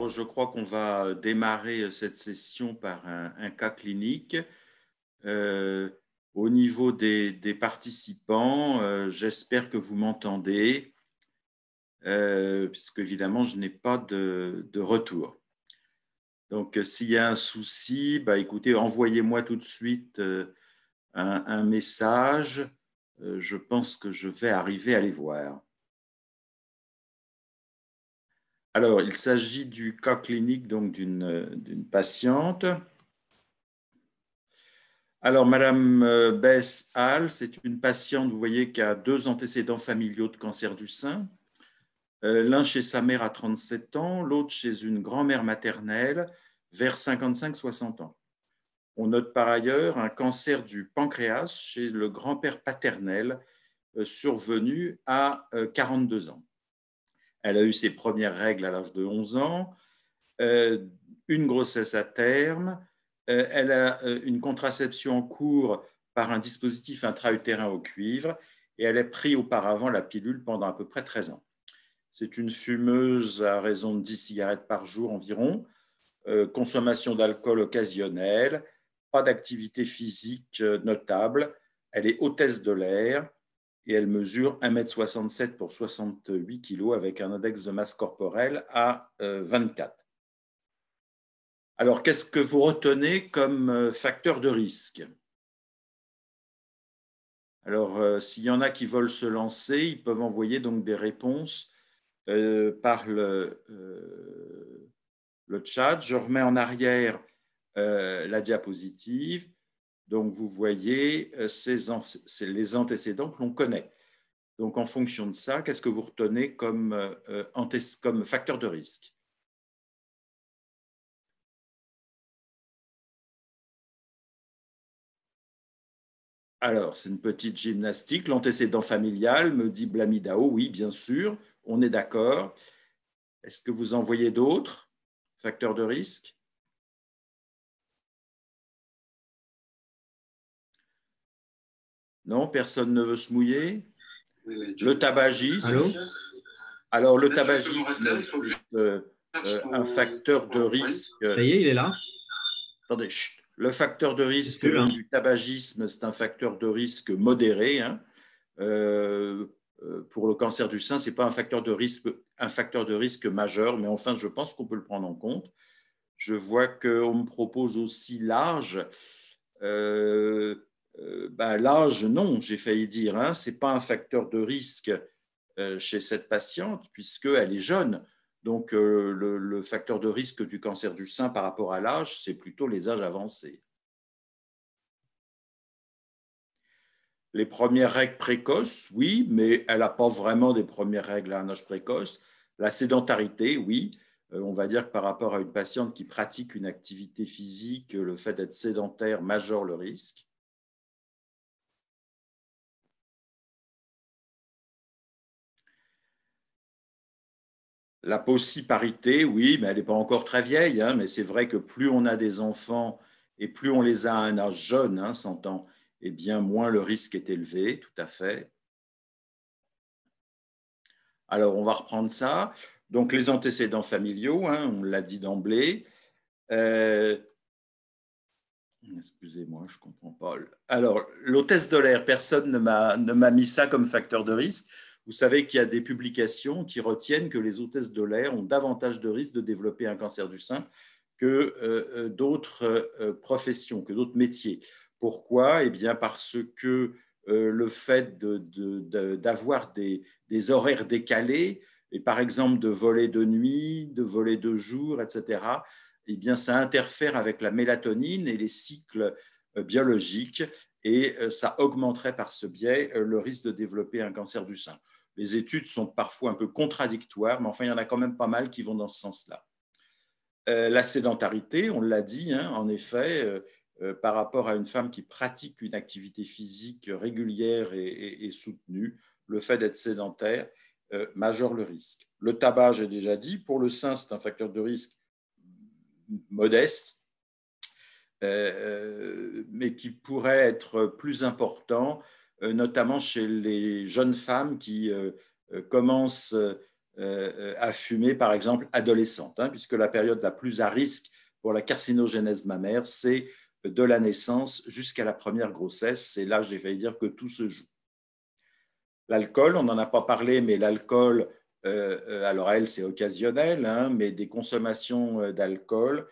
Alors, je crois qu'on va démarrer cette session par un cas clinique. Euh, Au niveau des participants, j'espère que vous m'entendez, puisque évidemment, je n'ai pas de retour. Donc, s'il y a un souci, bah, écoutez, envoyez-moi tout de suite un message. Je pense que je vais arriver à les voir. Alors, il s'agit du cas clinique donc d'une patiente. Alors, Madame Bess Hall, c'est une patiente, vous voyez, qui a 2 antécédents familiaux de cancer du sein. L'un chez sa mère à 37 ans, l'autre chez une grand-mère maternelle vers 55-60 ans. On note par ailleurs un cancer du pancréas chez le grand-père paternel survenu à 42 ans. Elle a eu ses premières règles à l'âge de 11 ans, une grossesse à terme, elle a une contraception en cours par un dispositif intra-utérin au cuivre et elle a pris auparavant la pilule pendant à peu près 13 ans. C'est une fumeuse à raison de 10 cigarettes par jour environ, consommation d'alcool occasionnelle, pas d'activité physique notable, elle est hôtesse de l'air et elle mesure 1,67 m pour 68 kg avec un index de masse corporelle à 24. Alors, qu'est-ce que vous retenez comme facteur de risque? Alors, s'il y en a qui veulent se lancer, ils peuvent envoyer donc des réponses par le chat. Je remets en arrière la diapositive. Donc, vous voyez les antécédents que l'on connaît. Donc, en fonction de ça, qu'est-ce que vous retenez comme facteur de risque? Alors, c'est une petite gymnastique. L'antécédent familial, me dit Blamidao. Oui, bien sûr, on est d'accord. Est-ce que vous en voyez d'autres facteurs de risque? Non, personne ne veut se mouiller. Le tabagisme. Allô? Alors, le tabagisme, c'est un facteur de risque. Ça y est, il est là. Attendez, chut. Le facteur de risque Là. du tabagisme, c'est un facteur de risque modéré. Hein. Pour le cancer du sein, ce n'est pas un facteur de risque majeur, mais enfin, je pense qu'on peut le prendre en compte. Je vois qu'on me propose aussi l'âge. L'âge, non, j'ai failli dire. Hein, ce n'est pas un facteur de risque chez cette patiente, puisqu'elle est jeune. Donc, le facteur de risque du cancer du sein par rapport à l'âge, c'est plutôt les âges avancés. Les premières règles précoces, oui, mais elle n'a pas vraiment des premières règles à un âge précoce. La sédentarité, oui. On va dire que par rapport à une patiente qui pratique une activité physique, le fait d'être sédentaire majeure le risque. La possiparité, oui, mais elle n'est pas encore très vieille, hein, mais c'est vrai que plus on a des enfants et plus on les a à un âge jeune, hein, 100 ans, eh bien moins le risque est élevé, tout à fait. Alors, on va reprendre ça. Donc, les antécédents familiaux, hein, on l'a dit d'emblée. Excusez-moi, je ne comprends pas. Alors, l'hôtesse de l'air, personne ne m'a mis ça comme facteur de risque. Vous savez qu'il y a des publications qui retiennent que les hôtesses de l'air ont davantage de risques de développer un cancer du sein que d'autres professions, que d'autres métiers. Pourquoi? Eh bien, parce que le fait d'avoir des horaires décalés, et par exemple de voler de nuit, de voler de jour, etc., eh bien, ça interfère avec la mélatonine et les cycles biologiques et ça augmenterait par ce biais le risque de développer un cancer du sein. Les études sont parfois un peu contradictoires, mais enfin, il y en a quand même pas mal qui vont dans ce sens-là. La sédentarité, on l'a dit, hein, en effet, par rapport à une femme qui pratique une activité physique régulière et soutenue, le fait d'être sédentaire majeure le risque. Le tabac, j'ai déjà dit, pour le sein, c'est un facteur de risque modeste, mais qui pourrait être plus important, notamment chez les jeunes femmes qui commencent à fumer, par exemple, adolescente, puisque la période la plus à risque pour la carcinogénèse mammaire, c'est de la naissance jusqu'à la première grossesse. C'est là, j'ai failli dire, que tout se joue. L'alcool, on n'en a pas parlé, mais l'alcool, alors elle, c'est occasionnel, mais des consommations d'alcool,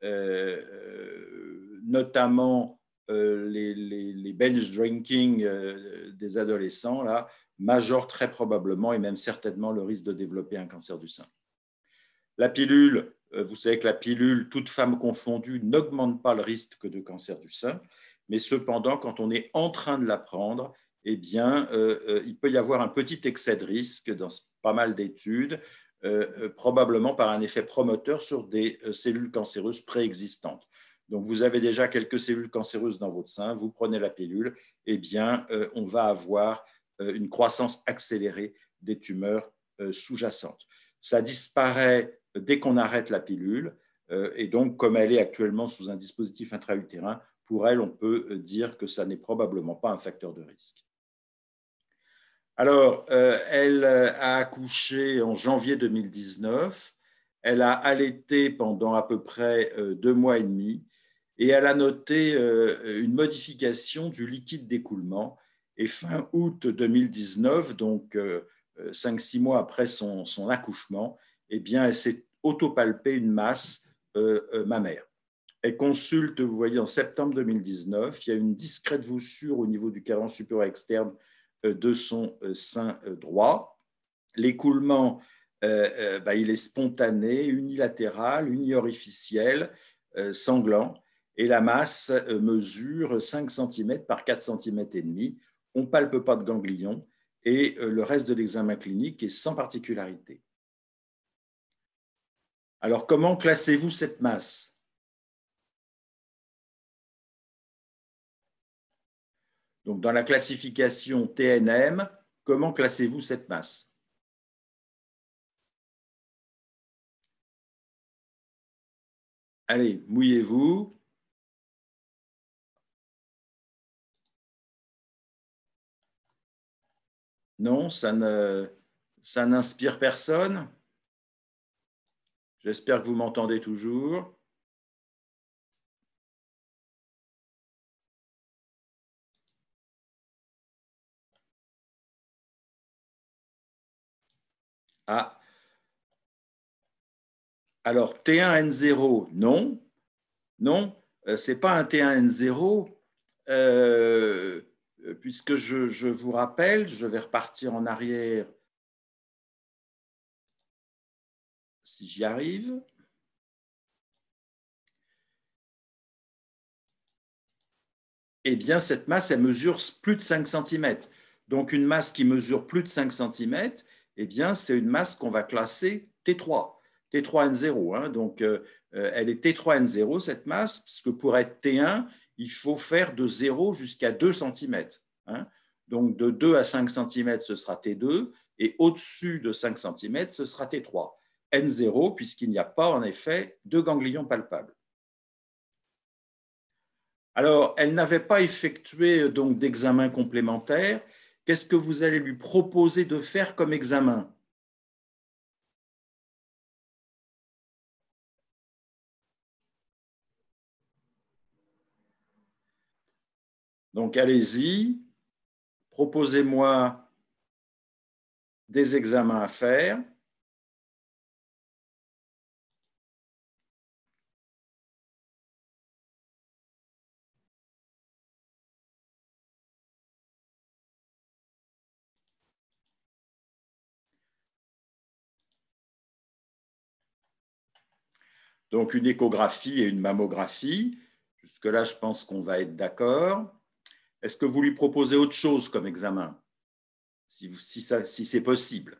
notamment les binge drinking des adolescents, là, majorent très probablement et même certainement le risque de développer un cancer du sein. La pilule, vous savez que la pilule, toute femme confondue, n'augmente pas le risque de cancer du sein, mais cependant, quand on est en train de la prendre, eh bien, il peut y avoir un petit excès de risque dans pas mal d'études, probablement par un effet promoteur sur des cellules cancéreuses préexistantes. Donc, vous avez déjà quelques cellules cancéreuses dans votre sein, vous prenez la pilule, eh bien, on va avoir une croissance accélérée des tumeurs sous-jacentes. Ça disparaît dès qu'on arrête la pilule, et donc, comme elle est actuellement sous un dispositif intra-utérin, pour elle, on peut dire que ça n'est probablement pas un facteur de risque. Alors, elle a accouché en janvier 2019. Elle a allaité pendant à peu près 2 mois et demi et elle a noté une modification du liquide d'écoulement. Et fin août 2019, donc 5-6 mois après son accouchement, eh bien, elle s'est autopalpée une masse mammaire. Elle consulte, vous voyez, en septembre 2019, il y a une discrète voussure au niveau du cadran supérieur externe de son sein droit. L'écoulement, il est spontané, unilatéral, uniorificiel, sanglant, et la masse mesure 5 cm par 4 cm et demi. On ne palpe pas de ganglion et le reste de l'examen clinique est sans particularité. Alors, comment classez-vous cette masse ? Donc, dans la classification TNM, comment classez-vous cette masse? Allez, mouillez-vous. Non, ça n'inspire personne. J'espère que vous m'entendez toujours. Ah. Alors, T1N0, non. Non, ce n'est pas un T1N0, puisque je vous rappelle, je vais repartir en arrière si j'y arrive. Eh bien, cette masse, elle mesure plus de 5 cm. Donc, une masse qui mesure plus de 5 cm, eh bien, c'est une masse qu'on va classer T3, T3N0. Donc, elle est T3N0, cette masse, parce que pour être T1, il faut faire de 0 jusqu'à 2 cm. Donc, de 2 à 5 cm, ce sera T2, et au-dessus de 5 cm, ce sera T3. N0, puisqu'il n'y a pas, en effet, de ganglion palpable. Alors, elle n'avait pas effectué donc d'examen complémentaire. Qu'est-ce que vous allez lui proposer de faire comme examen? Donc, allez-y, proposez-moi des examens à faire. Donc, une échographie et une mammographie. Jusque-là, je pense qu'on va être d'accord. Est-ce que vous lui proposez autre chose comme examen, si c'est possible?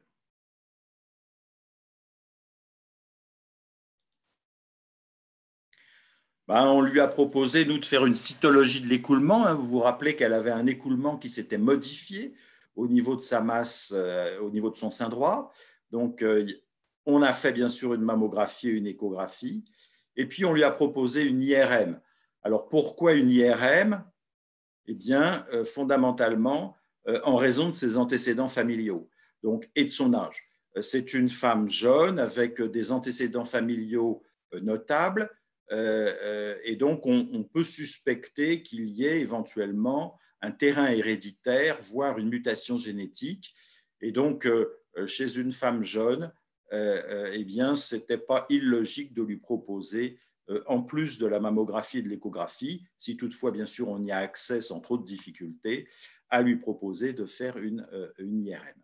On lui a proposé, nous, de faire une cytologie de l'écoulement. Vous vous rappelez qu'elle avait un écoulement qui s'était modifié au niveau de sa masse, au niveau de son sein droit. Donc, on a fait bien sûr une mammographie et une échographie. Et puis, on lui a proposé une IRM. Alors, pourquoi une IRM? Eh bien, fondamentalement, en raison de ses antécédents familiaux, donc, et de son âge. C'est une femme jeune avec des antécédents familiaux notables. Et donc, on peut suspecter qu'il y ait éventuellement un terrain héréditaire, voire une mutation génétique. Et donc, chez une femme jeune, eh bien, ce n'était pas illogique de lui proposer, en plus de la mammographie et de l'échographie, si toutefois, bien sûr, on y a accès sans trop de difficultés, à lui proposer de faire une IRM.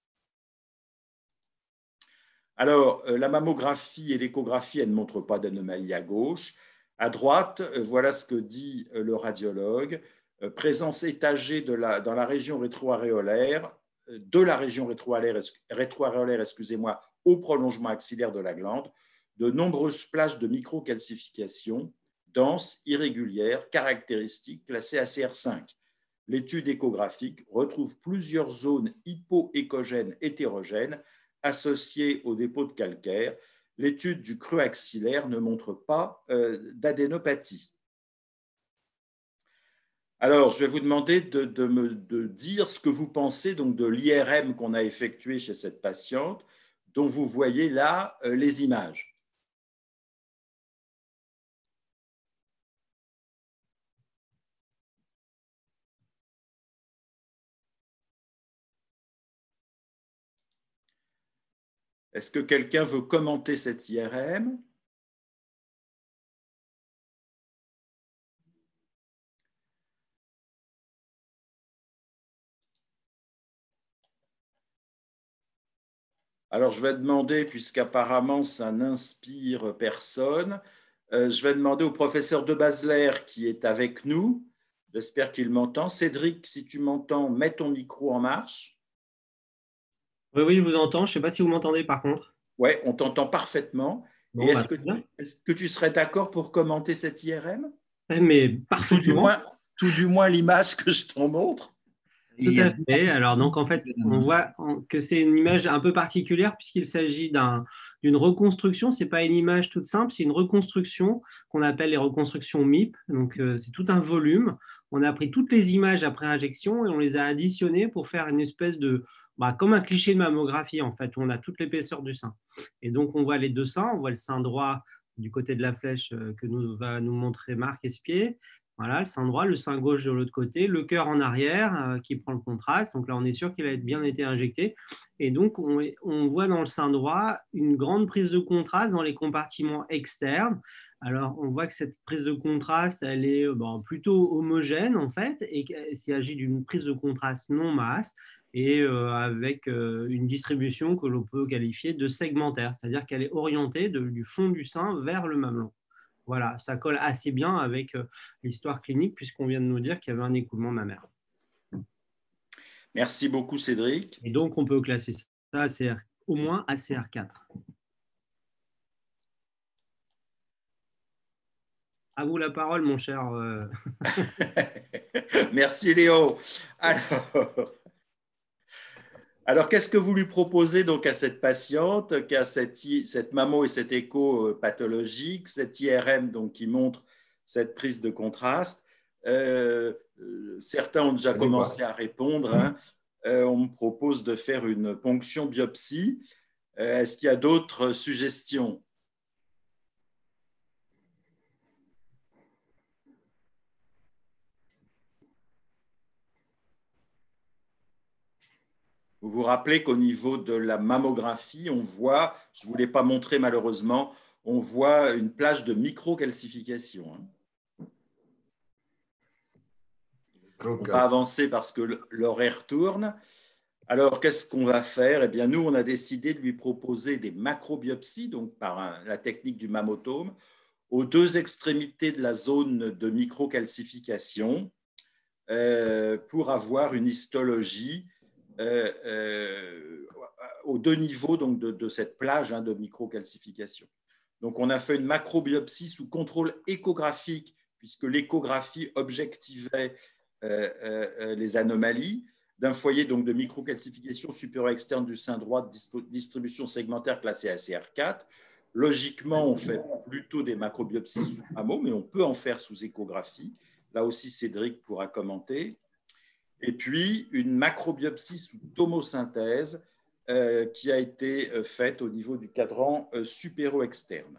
Alors, la mammographie et l'échographie, elles ne montrent pas d'anomalie à gauche. À droite, voilà ce que dit le radiologue. Présence étagée dans la région rétroaréolaire, excusez-moi, au prolongement axillaire de la glande, de nombreuses plages de microcalcification denses, irrégulières, caractéristiques, classées ACR5. L'étude échographique retrouve plusieurs zones hypoéchogènes hétérogènes associées au dépôt de calcaire. L'étude du creux axillaire ne montre pas d'adénopathie. Alors, je vais vous demander de dire ce que vous pensez donc, de l'IRM qu'on a effectué chez cette patiente, dont vous voyez là les images. Est-ce que quelqu'un veut commenter cette IRM? Alors, je vais demander, puisqu'apparemment ça n'inspire personne, je vais demander au professeur de Basler qui est avec nous. J'espère qu'il m'entend. Cédric, si tu m'entends, mets ton micro en marche. Oui, oui, je vous entends. Je ne sais pas si vous m'entendez par contre. Oui, on t'entend parfaitement. Et Bon, bah, très bien. est-ce que tu serais d'accord pour commenter cette IRM? Mais Ou parfaitement. tout du moins l'image que je t'en montre. Tout à fait. Alors, donc, en fait, on voit que c'est une image un peu particulière puisqu'il s'agit d'une reconstruction. Ce n'est pas une image toute simple, c'est une reconstruction qu'on appelle les reconstructions MIP. Donc, c'est tout un volume. On a pris toutes les images après injection et on les a additionnées pour faire une espèce de, comme un cliché de mammographie, en fait, où on a toute l'épaisseur du sein. Et donc, on voit les deux seins. On voit le sein droit du côté de la flèche que va nous montrer Marc Espier. Voilà, le sein droit, le sein gauche de l'autre côté, le cœur en arrière qui prend le contraste. Donc là, on est sûr qu'il a bien été injecté. Et donc, on voit dans le sein droit une grande prise de contraste dans les compartiments externes. Alors, on voit que cette prise de contraste, elle est plutôt homogène en fait, et qu'il s'agit d'une prise de contraste non masse et avec une distribution que l'on peut qualifier de segmentaire, c'est-à-dire qu'elle est orientée du fond du sein vers le mamelon. Voilà, ça colle assez bien avec l'histoire clinique puisqu'on vient de nous dire qu'il y avait un écoulement mammaire. Merci beaucoup, Cédric. Et donc, on peut classer ça au moins ACR4. À vous la parole, mon cher. Merci, Léo. Alors, qu'est-ce que vous lui proposez donc à cette patiente qui a cette mammo et cet écho pathologique, cette IRM donc, qui montre cette prise de contraste? Certains ont déjà commencé à répondre. Hein. On me propose de faire une ponction biopsie. Est-ce qu'il y a d'autres suggestions? Vous vous rappelez qu'au niveau de la mammographie, on voit, je ne vous l'ai pas montré malheureusement, on voit une plage de microcalcification. Hein. On va avancer parce que l'horaire tourne. Alors, qu'est-ce qu'on va faire? Eh bien, nous, on a décidé de lui proposer des macrobiopsies, donc par la technique du mammotome, aux deux extrémités de la zone de microcalcification pour avoir une histologie aux deux niveaux donc, de cette plage hein, de microcalcification. Donc, on a fait une macrobiopsie sous contrôle échographique, puisque l'échographie objectivait les anomalies d'un foyer donc, de microcalcification supérieure externe du sein droit de distribution segmentaire classée ACR4. Logiquement, on fait plutôt des macrobiopsies sous mammo, mais on peut en faire sous échographie. Là aussi, Cédric pourra commenter. Et puis, une macrobiopsie sous tomosynthèse qui a été faite au niveau du cadran supéro-externe.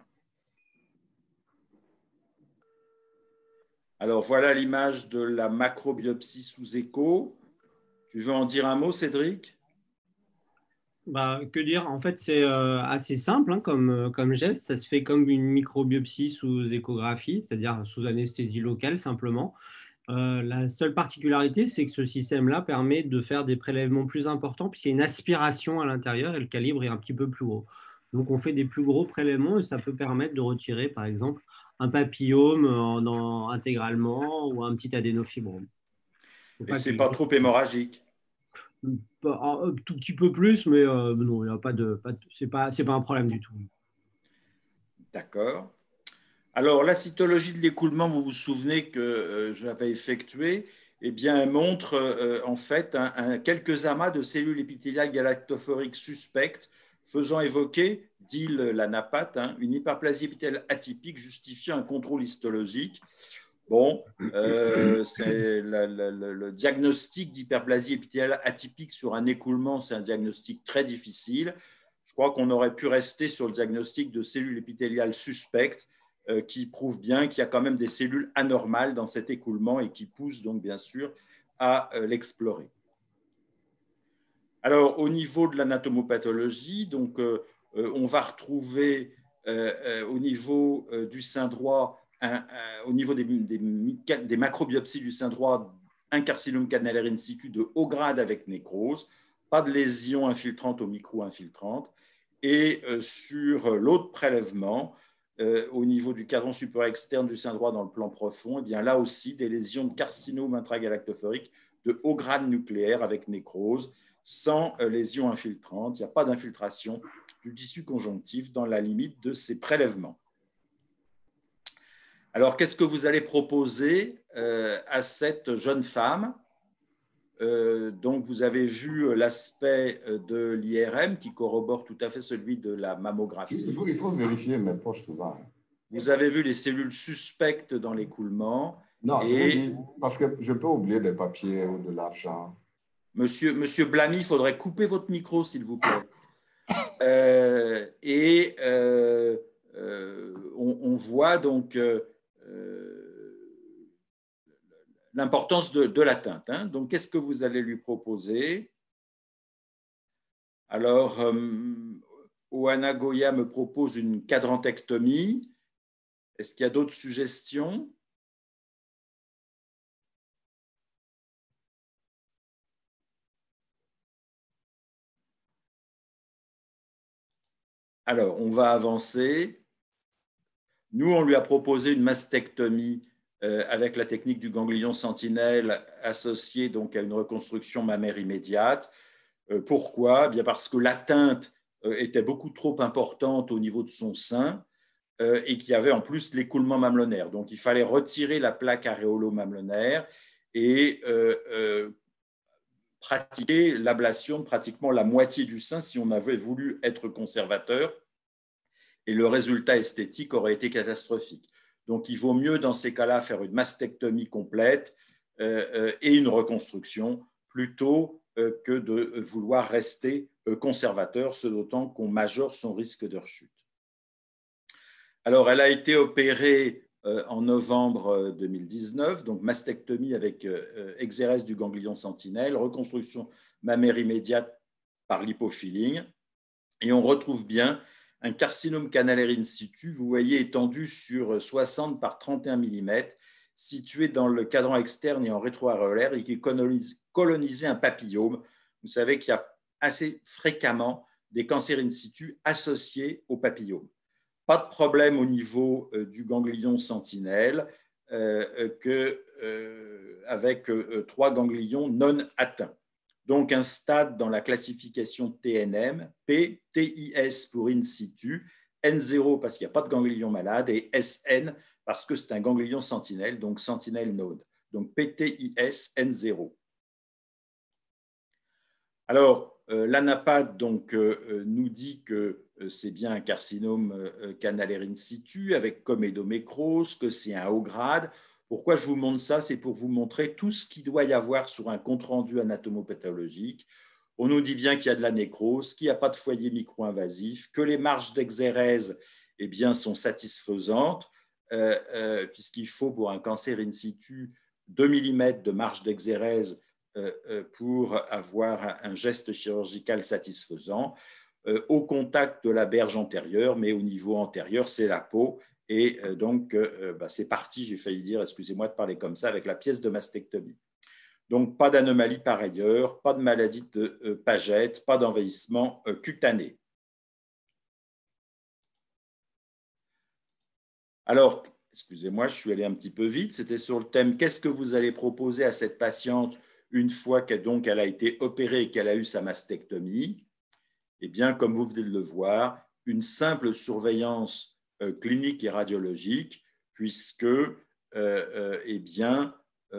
Alors, voilà l'image de la macrobiopsie sous écho. Tu veux en dire un mot, Cédric? Bah, que dire? En fait, c'est assez simple hein, comme geste. Ça se fait comme une microbiopsie sous échographie, c'est-à-dire sous anesthésie locale simplement. La seule particularité, c'est que ce système-là permet de faire des prélèvements plus importants, puisqu'il y a une aspiration à l'intérieur et le calibre est un petit peu plus gros. Donc, on fait des plus gros prélèvements et ça peut permettre de retirer, par exemple, un papillome intégralement ou un petit adénofibrome. Faut Et pas ce n'est que- pas trop hémorragique. Un tout petit peu plus, mais non, il y a c'est pas un problème du tout. D'accord. Alors, la cytologie de l'écoulement, vous vous souvenez que j'avais effectuée, eh bien, elle montre en fait quelques amas de cellules épithéliales galactophoriques suspectes faisant évoquer, dit l'anapathe, une hyperplasie épithéliale atypique justifiant un contrôle histologique. Bon, c'est le diagnostic d'hyperplasie épithéliale atypique sur un écoulement, c'est un diagnostic très difficile. Je crois qu'on aurait pu rester sur le diagnostic de cellules épithéliales suspectes qui prouve bien qu'il y a quand même des cellules anormales dans cet écoulement et qui poussent donc bien sûr à l'explorer. Alors, au niveau de l'anatomopathologie, donc, on va retrouver au niveau du sein droit, au niveau des macrobiopsies du sein droit, un carcinome canalaire in situ de haut grade avec nécrose, pas de lésion infiltrante ou micro-infiltrante. Et sur l'autre prélèvement, au niveau du cadran supérieur externe du sein droit dans le plan profond, eh bien là aussi des lésions de carcinome intragalactophorique de haut grade nucléaire avec nécrose, sans lésions infiltrantes. Il n'y a pas d'infiltration du tissu conjonctif dans la limite de ces prélèvements. Alors, qu'est-ce que vous allez proposer à cette jeune femme? Donc, vous avez vu l'aspect de l'IRM qui corrobore tout à fait celui de la mammographie. Il faut vérifier mes poches souvent. Vous avez vu les cellules suspectes dans l'écoulement. Non, je vous dis, parce que je peux oublier des papiers ou de l'argent. Monsieur Blamy, il faudrait couper votre micro, s'il vous plaît. On voit donc l'importance de l'atteinte. Donc, qu'est-ce que vous allez lui proposer? Alors, Oana Goya me propose une quadrantectomie. Est-ce qu'il y a d'autres suggestions? Alors, on va avancer. Nous, on lui a proposé une mastectomie avec la technique du ganglion sentinelle associée donc à une reconstruction mammaire immédiate. Pourquoi? Bien parce que l'atteinte était beaucoup trop importante au niveau de son sein et qu'il y avait en plus l'écoulement mamelonnaire. Donc, il fallait retirer la plaque aréolo-mamelonnaire et pratiquer l'ablation de pratiquement la moitié du sein si on avait voulu être conservateur. Et le résultat esthétique aurait été catastrophique. Donc, il vaut mieux dans ces cas-là faire une mastectomie complète et une reconstruction plutôt que de vouloir rester conservateur, ce d'autant qu'on majore son risque de rechute. Alors, elle a été opérée en novembre 2019, donc mastectomie avec exérèse du ganglion sentinelle, reconstruction mammaire immédiate par lipofilling, et on retrouve bien un carcinome canalaire in situ, vous voyez, étendu sur 60 par 31 mm, situé dans le cadran externe et en rétroaréolaire et qui colonisait un papillome. Vous savez qu'il y a assez fréquemment des cancers in situ associés au papillome. Pas de problème au niveau du ganglion sentinelle, avec 3 ganglions non atteints. Donc, un stade dans la classification TNM, P, TIS pour in situ, N0 parce qu'il n'y a pas de ganglion malade et SN parce que c'est un ganglion sentinelle, donc sentinelle node. Donc, PTIS N0. Alors, l'anapathe nous dit que c'est bien un carcinome canalaire in situ avec comédomécrose, que c'est un haut grade. Pourquoi je vous montre ça? C'est pour vous montrer tout ce qu'il doit y avoir sur un compte-rendu anatomopathologique. On nous dit bien qu'il y a de la nécrose, qu'il n'y a pas de foyer micro-invasif, que les marges d'exérèse eh bien, sont satisfaisantes, puisqu'il faut pour un cancer in situ 2 mm de marge d'exérèse pour avoir un geste chirurgical satisfaisant. Au contact de la berge antérieure, mais au niveau antérieur, c'est la peau. Et donc, c'est parti, j'ai failli dire, excusez-moi de parler comme ça, avec la pièce de mastectomie. Donc, pas d'anomalie par ailleurs, pas de maladie de Paget, pas d'envahissement cutané. Alors, excusez-moi, je suis allé un petit peu vite. C'était sur le thème « Qu'est-ce que vous allez proposer à cette patiente une fois qu'elle a été opérée et qu'elle a eu sa mastectomie ?» Eh bien, comme vous venez de le voir, une simple surveillance clinique et radiologique, puisque eh bien,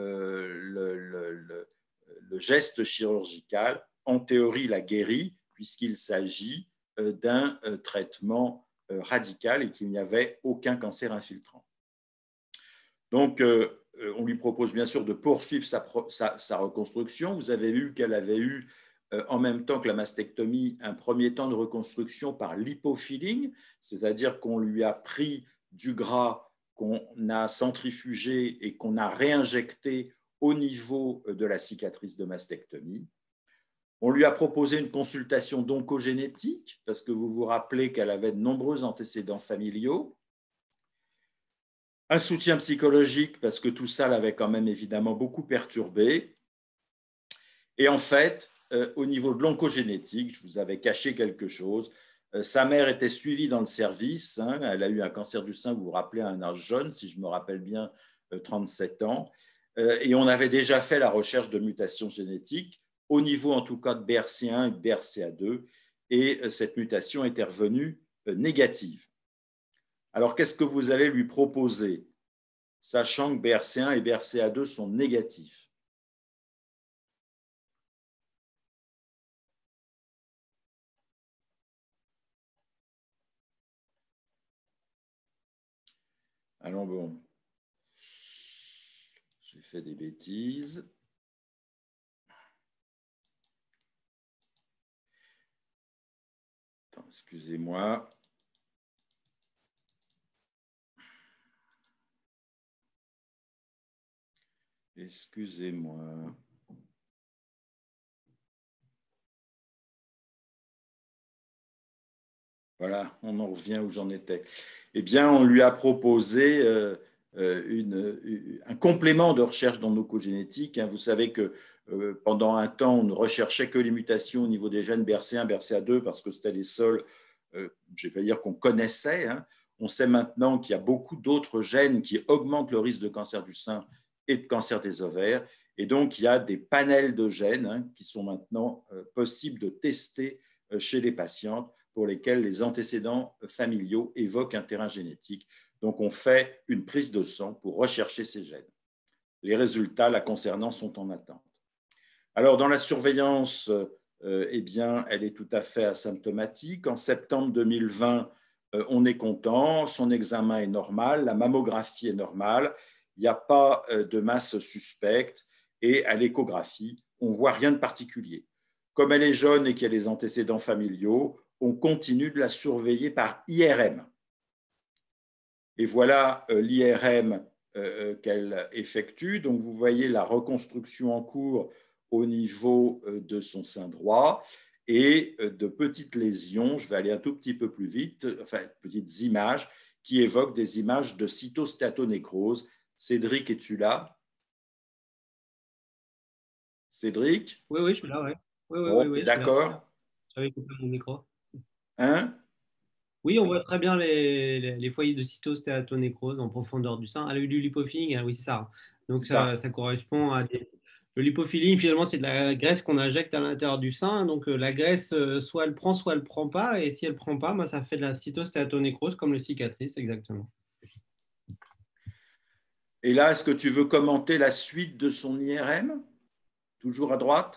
le geste chirurgical, en théorie, la guérit, puisqu'il s'agit d'un traitement radical et qu'il n'y avait aucun cancer infiltrant. Donc, on lui propose bien sûr de poursuivre sa reconstruction. Vous avez vu qu'elle avait eu, en même temps que la mastectomie, un premier temps de reconstruction par lipofilling, c'est-à-dire qu'on lui a pris du gras qu'on a centrifugé et qu'on a réinjecté au niveau de la cicatrice de mastectomie. On lui a proposé une consultation d'oncogénétique, parce que vous vous rappelez qu'elle avait de nombreux antécédents familiaux. Un soutien psychologique, parce que tout ça l'avait quand même évidemment beaucoup perturbé. Et en fait, au niveau de l'oncogénétique, je vous avais caché quelque chose. Sa mère était suivie dans le service. Elle a eu un cancer du sein, vous vous rappelez, à un âge jeune, si je me rappelle bien, 37 ans. Et on avait déjà fait la recherche de mutations génétiques, au niveau en tout cas de BRCA1 et de BRCA2. Et cette mutation était revenue négative. Alors, qu'est-ce que vous allez lui proposer, sachant que BRCA1 et BRCA2 sont négatifs? Allons bon. J'ai fait des bêtises. Excusez-moi. Excusez-moi. Voilà, on en revient où j'en étais. Eh bien, on lui a proposé un complément de recherche dans l'oncogénétique. Vous savez que pendant un temps, on ne recherchait que les mutations au niveau des gènes BRCA1, BRCA2, parce que c'était les seuls, je vais dire, qu'on connaissait. On sait maintenant qu'il y a beaucoup d'autres gènes qui augmentent le risque de cancer du sein et de cancer des ovaires. Et donc, il y a des panels de gènes qui sont maintenant possibles de tester chez les patientes, pour lesquels les antécédents familiaux évoquent un terrain génétique. Donc, on fait une prise de sang pour rechercher ces gènes. Les résultats la concernant sont en attente. Alors, dans la surveillance, eh bien, elle est tout à fait asymptomatique. En septembre 2020, on est content, son examen est normal, la mammographie est normale, il n'y a pas de masse suspecte et à l'échographie, on ne voit rien de particulier. Comme elle est jeune et qu'il y a les antécédents familiaux, on continue de la surveiller par IRM. Et voilà l'IRM qu'elle effectue. Donc, vous voyez la reconstruction en cours au niveau de son sein droit et de petites lésions, je vais aller un tout petit peu plus vite, enfin, petites images qui évoquent des images de cytostéatonécrose. Cédric, es-tu là? Cédric? Oui, je suis là, oui. Oui, d'accord. J'avais coupé mon micro. Hein? Oui, on voit très bien les foyers de cytostéatonécrose en profondeur du sein. Elle a eu du lipofilling, oui, c'est ça. Donc, ça correspond à le lipofilling, finalement, c'est de la graisse qu'on injecte à l'intérieur du sein. Donc, la graisse, soit elle prend pas. Et si elle prend pas, ça fait de la cytostéatonécrose comme le cicatrice, exactement. Et là, est-ce que tu veux commenter la suite de son IRM? Toujours à droite?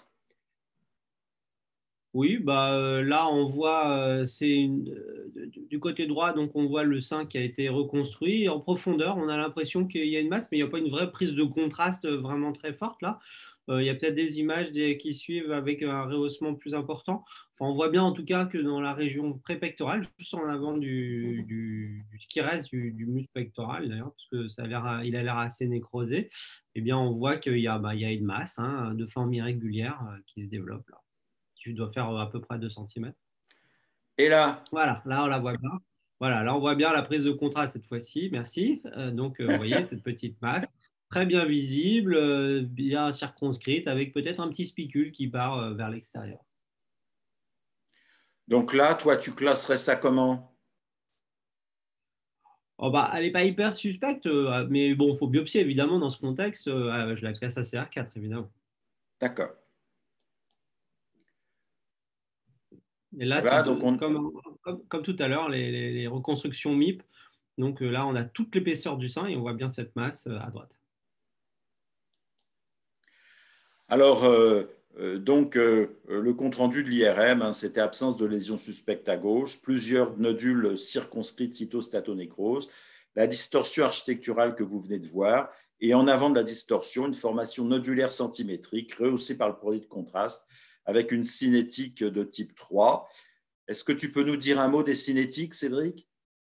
Oui, là, on voit, du côté droit, donc on voit le sein qui a été reconstruit. En profondeur, on a l'impression qu'il y a une masse, mais il n'y a pas une vraie prise de contraste vraiment très forte là. Il y a peut-être des images qui suivent avec un rehaussement plus important. Enfin, on voit bien en tout cas que dans la région pré-pectorale, juste en avant ce qui reste du muscle pectoral d'ailleurs, parce que il a l'air assez nécrosé, eh bien, on voit qu'il y a, il y a une masse hein, de forme irrégulière qui se développe là, qui doit faire à peu près 2 centimètres. Et là? Voilà, là on la voit bien. Voilà, là on voit bien la prise de contraste cette fois-ci, merci. Donc vous voyez cette petite masse, très bien visible, bien circonscrite, avec peut-être un petit spicule qui part vers l'extérieur. Donc là, toi, tu classerais ça comment? Oh bah, elle n'est pas hyper suspecte, mais bon, il faut biopsier évidemment dans ce contexte. Je la classe ACR4 évidemment. D'accord. Et là, Voilà, c'est comme tout à l'heure, les reconstructions MIP. Donc là, on a toute l'épaisseur du sein et on voit bien cette masse à droite. Alors, le compte-rendu de l'IRM, hein, c'était absence de lésion suspecte à gauche, plusieurs nodules circonscrits de cytostatonécrose, la distorsion architecturale que vous venez de voir, et en avant de la distorsion, une formation nodulaire centimétrique rehaussée par le produit de contraste avec une cinétique de type 3. Est-ce que tu peux nous dire un mot des cinétiques, Cédric?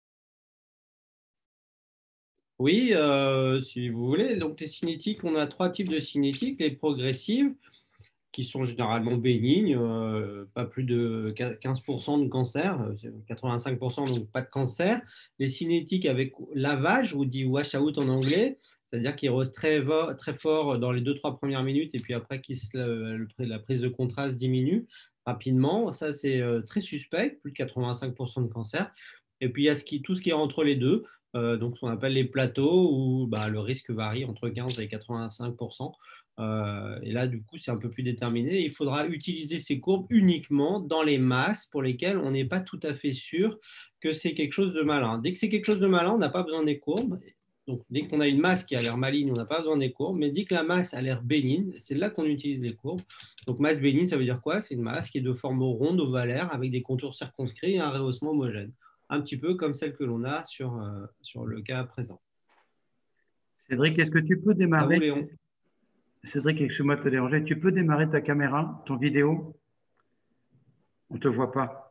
Oui, si vous voulez. Donc, les cinétiques, on a 3 types de cinétiques. Les progressives, qui sont généralement bénignes, pas plus de 15% de cancer, 85%, donc pas de cancer. Les cinétiques avec lavage, ou dit wash-out en anglais, c'est-à-dire qu'ils restent très fort dans les 2-3 premières minutes, et puis après, la prise de contraste diminue rapidement. Ça, c'est très suspect, plus de 85% de cancer. Et puis, il y a tout ce qui est entre les deux, donc ce qu'on appelle les plateaux, où le risque varie entre 15 et 85%. Et là, du coup, c'est un peu plus déterminé. Il faudra utiliser ces courbes uniquement dans les masses pour lesquelles on n'est pas tout à fait sûr que c'est quelque chose de malin. Dès que c'est quelque chose de malin, on n'a pas besoin des courbes. Donc, dès qu'on a une masse qui a l'air maligne, on n'a pas besoin des courbes. Mais dès que la masse a l'air bénigne, c'est là qu'on utilise les courbes. Donc, masse bénigne, ça veut dire quoi? C'est une masse qui est de forme ronde, ovalaire, avec des contours circonscrits et un rehaussement homogène. Un petit peu comme celle que l'on a sur le cas présent. Cédric, est-ce que tu peux démarrer? À vous, Léon. Cédric, excuse-moi de te déranger. Tu peux démarrer ta caméra, ton vidéo? On ne te voit pas.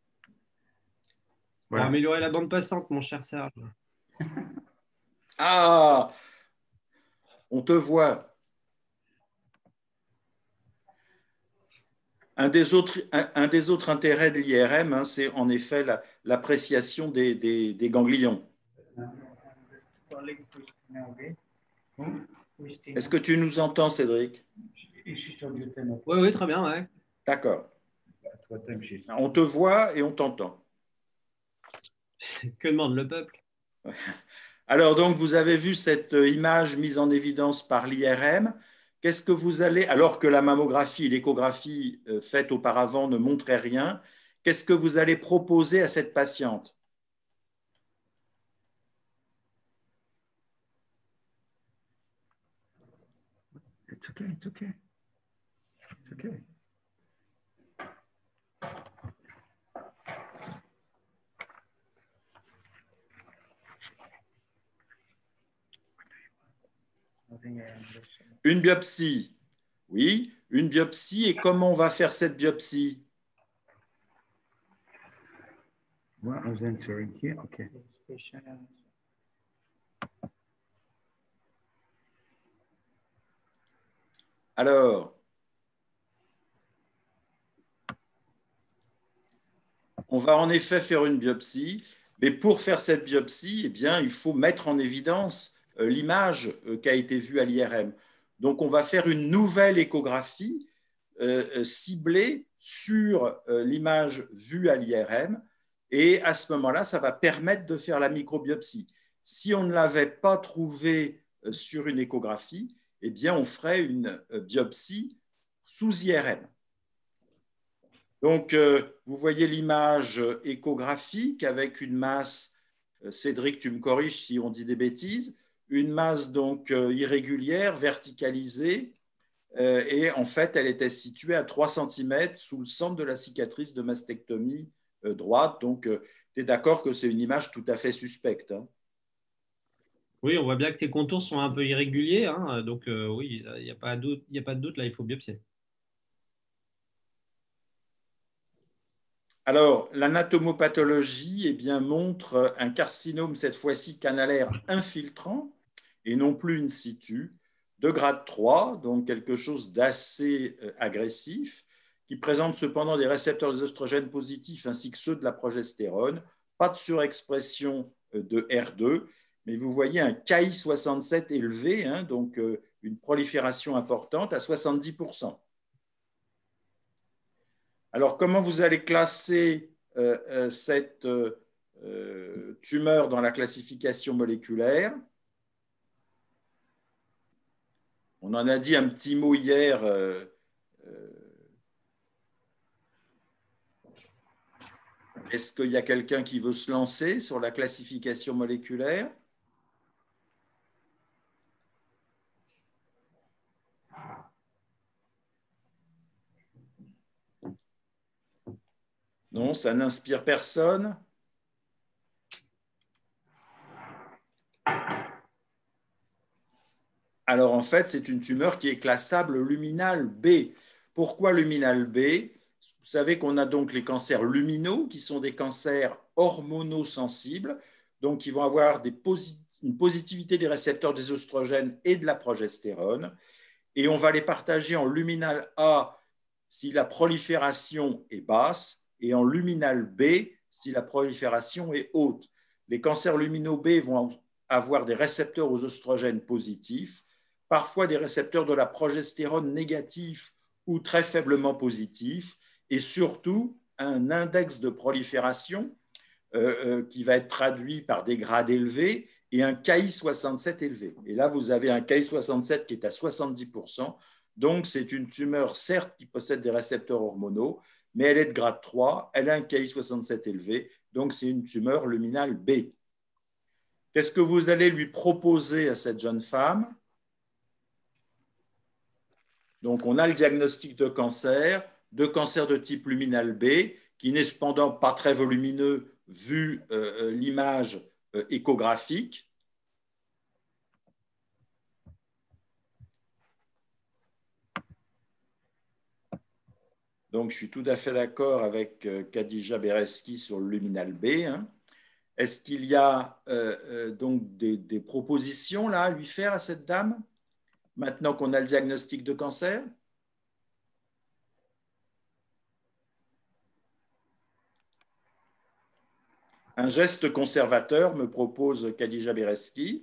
Pour améliorer la bande passante, mon cher Serge. Ah, on te voit. Un des autres intérêts de l'IRM, hein, c'est en effet l'appréciation des ganglions. Est-ce que tu nous entends, Cédric? Oui, très bien. Ouais. D'accord. On te voit et on t'entend. Que demande le peuple? Alors, donc, vous avez vu cette image mise en évidence par l'IRM. Qu'est-ce que vous allez, alors que la mammographie et l'échographie faite auparavant ne montraient rien, qu'est-ce que vous allez proposer à cette patiente? It's okay, it's okay. It's okay. Une biopsie. Oui, une biopsie. Et comment on va faire cette biopsie? What was answering here? Okay. Alors, on va en effet faire une biopsie, mais pour faire cette biopsie, eh bien, il faut mettre en évidence l'image qui a été vue à l'IRM. Donc, on va faire une nouvelle échographie ciblée sur l'image vue à l'IRM, et à ce moment-là, ça va permettre de faire la microbiopsie. Si on ne l'avait pas trouvé sur une échographie, eh bien, on ferait une biopsie sous IRM. Donc, vous voyez l'image échographique avec une masse, Cédric, tu me corriges si on dit des bêtises, une masse donc irrégulière, verticalisée, et en fait, elle était située à 3 cm sous le centre de la cicatrice de mastectomie droite. Donc, tu es d'accord que c'est une image tout à fait suspecte, hein? Oui, on voit bien que ces contours sont un peu irréguliers, hein, donc oui, il n'y a pas de doute, là, il faut biopsier. Alors, l'anatomopathologie eh bien, montre un carcinome, cette fois-ci canalaire infiltrant, et non plus in situ, de grade 3, donc quelque chose d'assez agressif, qui présente cependant des récepteurs des oestrogènes positifs ainsi que ceux de la progestérone, pas de surexpression de R2, mais vous voyez un Ki67 élevé, hein, donc une prolifération importante à 70%. Alors, comment vous allez classer cette tumeur dans la classification moléculaire? On en a dit un petit mot hier. Est-ce qu'il y a quelqu'un qui veut se lancer sur la classification moléculaire? Non, ça n'inspire personne. Alors en fait, c'est une tumeur qui est classable luminale B. Pourquoi luminale B? Vous savez qu'on a donc les cancers luminaux, qui sont des cancers hormonosensibles, donc qui vont avoir une positivité des récepteurs des oestrogènes et de la progestérone. Et on va les partager en luminale A si la prolifération est basse et en luminale B si la prolifération est haute. Les cancers luminaux B vont avoir des récepteurs aux oestrogènes positifs, parfois des récepteurs de la progestérone négatifs ou très faiblement positifs, et surtout un index de prolifération qui va être traduit par des grades élevés et un Ki67 élevé. Et là, vous avez un Ki67 qui est à 70%. Donc, c'est une tumeur, certes, qui possède des récepteurs hormonaux, mais elle est de grade 3, elle a un Ki67 élevé, donc c'est une tumeur luminale B. Qu'est-ce que vous allez lui proposer à cette jeune femme? Donc, on a le diagnostic de cancer de type luminal B, qui n'est cependant pas très volumineux vu l'image échographique. Donc, je suis tout à fait d'accord avec Khadija Bereski sur le luminal B. Hein. Est-ce qu'il y a donc des propositions là, à lui faire à cette dame, maintenant qu'on a le diagnostic de cancer? Un geste conservateur, me propose Khadija Bereski.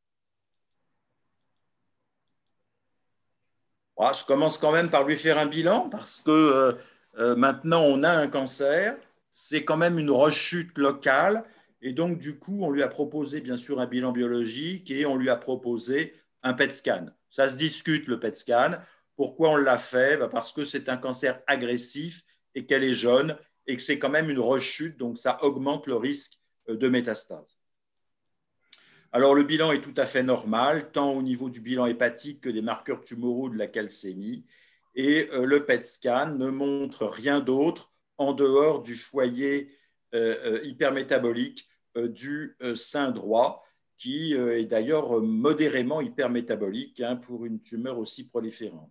Je commence quand même par lui faire un bilan parce que maintenant on a un cancer, c'est quand même une rechute locale et donc du coup on lui a proposé bien sûr un bilan biologique et on lui a proposé un PET scan. Ça se discute le PET scan. Pourquoi on l'a fait? Parce que c'est un cancer agressif et qu'elle est jeune et que c'est quand même une rechute, donc ça augmente le risque de métastase. Alors, le bilan est tout à fait normal, tant au niveau du bilan hépatique que des marqueurs tumoraux de la calcémie. Et le PET scan ne montre rien d'autre en dehors du foyer hypermétabolique du sein droit, qui est d'ailleurs modérément hypermétabolique hein, pour une tumeur aussi proliférante.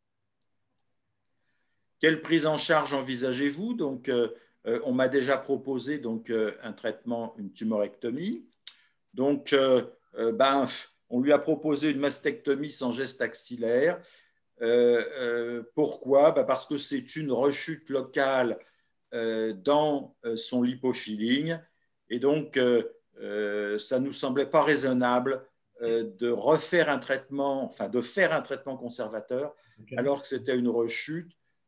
Quelle prise en charge envisagez-vous? Donc, on m'a déjà proposé donc, un traitement, une tumorectomie. Donc, on lui a proposé une mastectomie sans geste axillaire. Pourquoi? Parce que c'est une rechute locale dans son lipofilling. Et donc, ça ne nous semblait pas raisonnable de refaire un traitement, enfin de faire un traitement conservateur, alors que c'était une rechute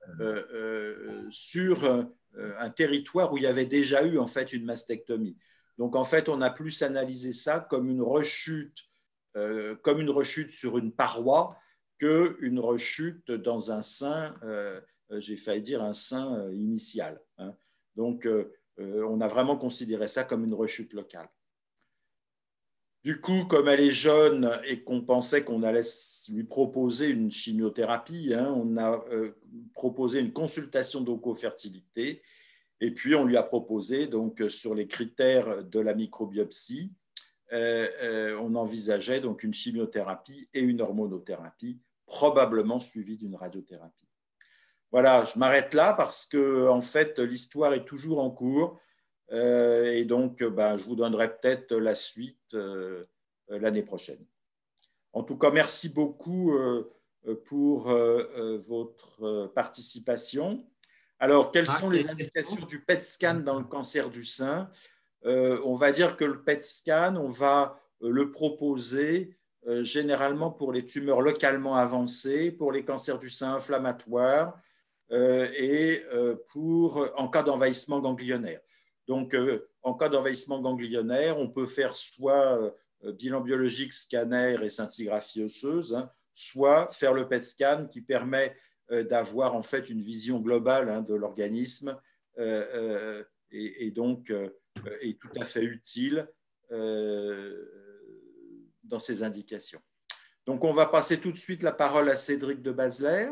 sur un territoire où il y avait déjà eu en fait une mastectomie. Donc, en fait, on a plus analysé ça comme une rechute sur une paroi qu'une rechute dans un sein, j'ai failli dire un sein initial. Hein. Donc, on a vraiment considéré ça comme une rechute locale. Du coup, comme elle est jeune et qu'on pensait qu'on allait lui proposer une chimiothérapie, hein, on a proposé une consultation d'oncofertilité. Et puis, on lui a proposé, donc, sur les critères de la microbiopsie, on envisageait donc une chimiothérapie et une hormonothérapie, probablement suivie d'une radiothérapie. Voilà, je m'arrête là parce que en fait, l'histoire est toujours en cours et donc je vous donnerai peut-être la suite l'année prochaine. En tout cas, merci beaucoup pour votre participation. Alors, quelles sont les indications du PET scan dans le cancer du sein? On va dire que le PET scan, on va le proposer généralement pour les tumeurs localement avancées, pour les cancers du sein inflammatoires et en cas d'envahissement ganglionnaire. Donc, en cas d'envahissement ganglionnaire, on peut faire soit bilan biologique, scanner et scintigraphie osseuse, hein, soit faire le PET scan qui permet d'avoir en fait une vision globale de l'organisme et donc est tout à fait utile dans ces indications. Donc, on va passer tout de suite la parole à Cédric de Basler.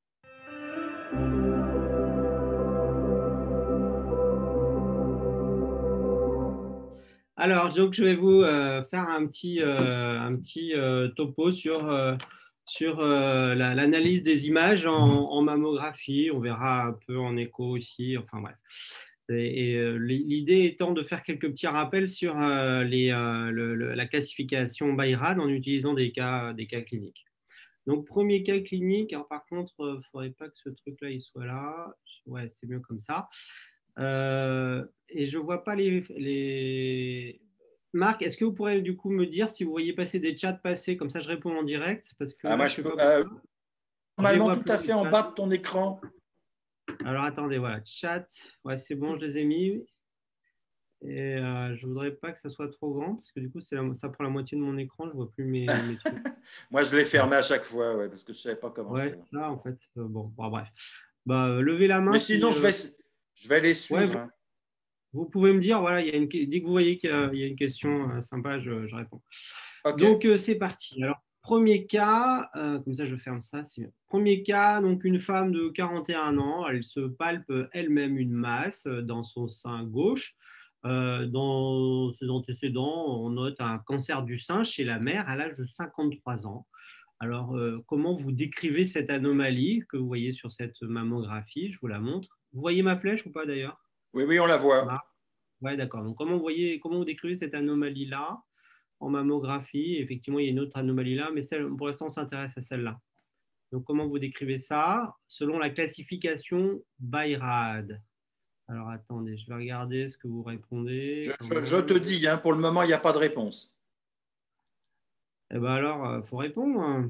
Alors, donc, je vais vous faire un petit topo sur l'analyse des images en mammographie. On verra un peu en écho aussi. Enfin, bref. L'idée étant de faire quelques petits rappels sur la classification BI-RADS en utilisant des cas cliniques. Donc, premier cas clinique. Alors, par contre, il ne faudrait pas que ce truc-là il soit là. Ouais, c'est mieux comme ça. Et je ne vois pas les... Marc, est-ce que vous pourrez du coup me dire si vous voyez passer des chats passer, comme ça je réponds en direct parce que moi, je peux, normalement tout à fait en bas de ton écran. Alors attendez, voilà, chat, ouais c'est bon, je les ai mis. Et je ne voudrais pas que ça soit trop grand parce que du coup ça prend la moitié de mon écran, je ne vois plus mes trucs. Moi je l'ai fermé à chaque fois ouais, parce que je ne savais pas comment faire. Ouais, c'est ça en fait. Bon, bref. Levez la main. Mais sinon, je vais les suivre. Ouais, vous pouvez me dire, voilà, dès que vous voyez qu'il y a une question sympa, je réponds. Okay. Donc, c'est parti. Alors, premier cas, comme ça, je ferme ça. Premier cas, donc une femme de 41 ans, elle se palpe elle-même une masse dans son sein gauche. Dans ses antécédents, on note un cancer du sein chez la mère à l'âge de 53 ans. Alors, comment vous décrivez cette anomalie que vous voyez sur cette mammographie? Je vous la montre. Vous voyez ma flèche ou pas d'ailleurs? Oui, on la voit. Oui, d'accord. Donc, comment vous décrivez cette anomalie-là en mammographie? Effectivement, il y a une autre anomalie là, mais pour l'instant, on s'intéresse à celle-là. Donc, comment vous décrivez ça selon la classification BI-RADS? Alors, attendez, je vais regarder ce que vous répondez. Je te dis, pour le moment, il n'y a pas de réponse. Eh bien alors, il faut répondre.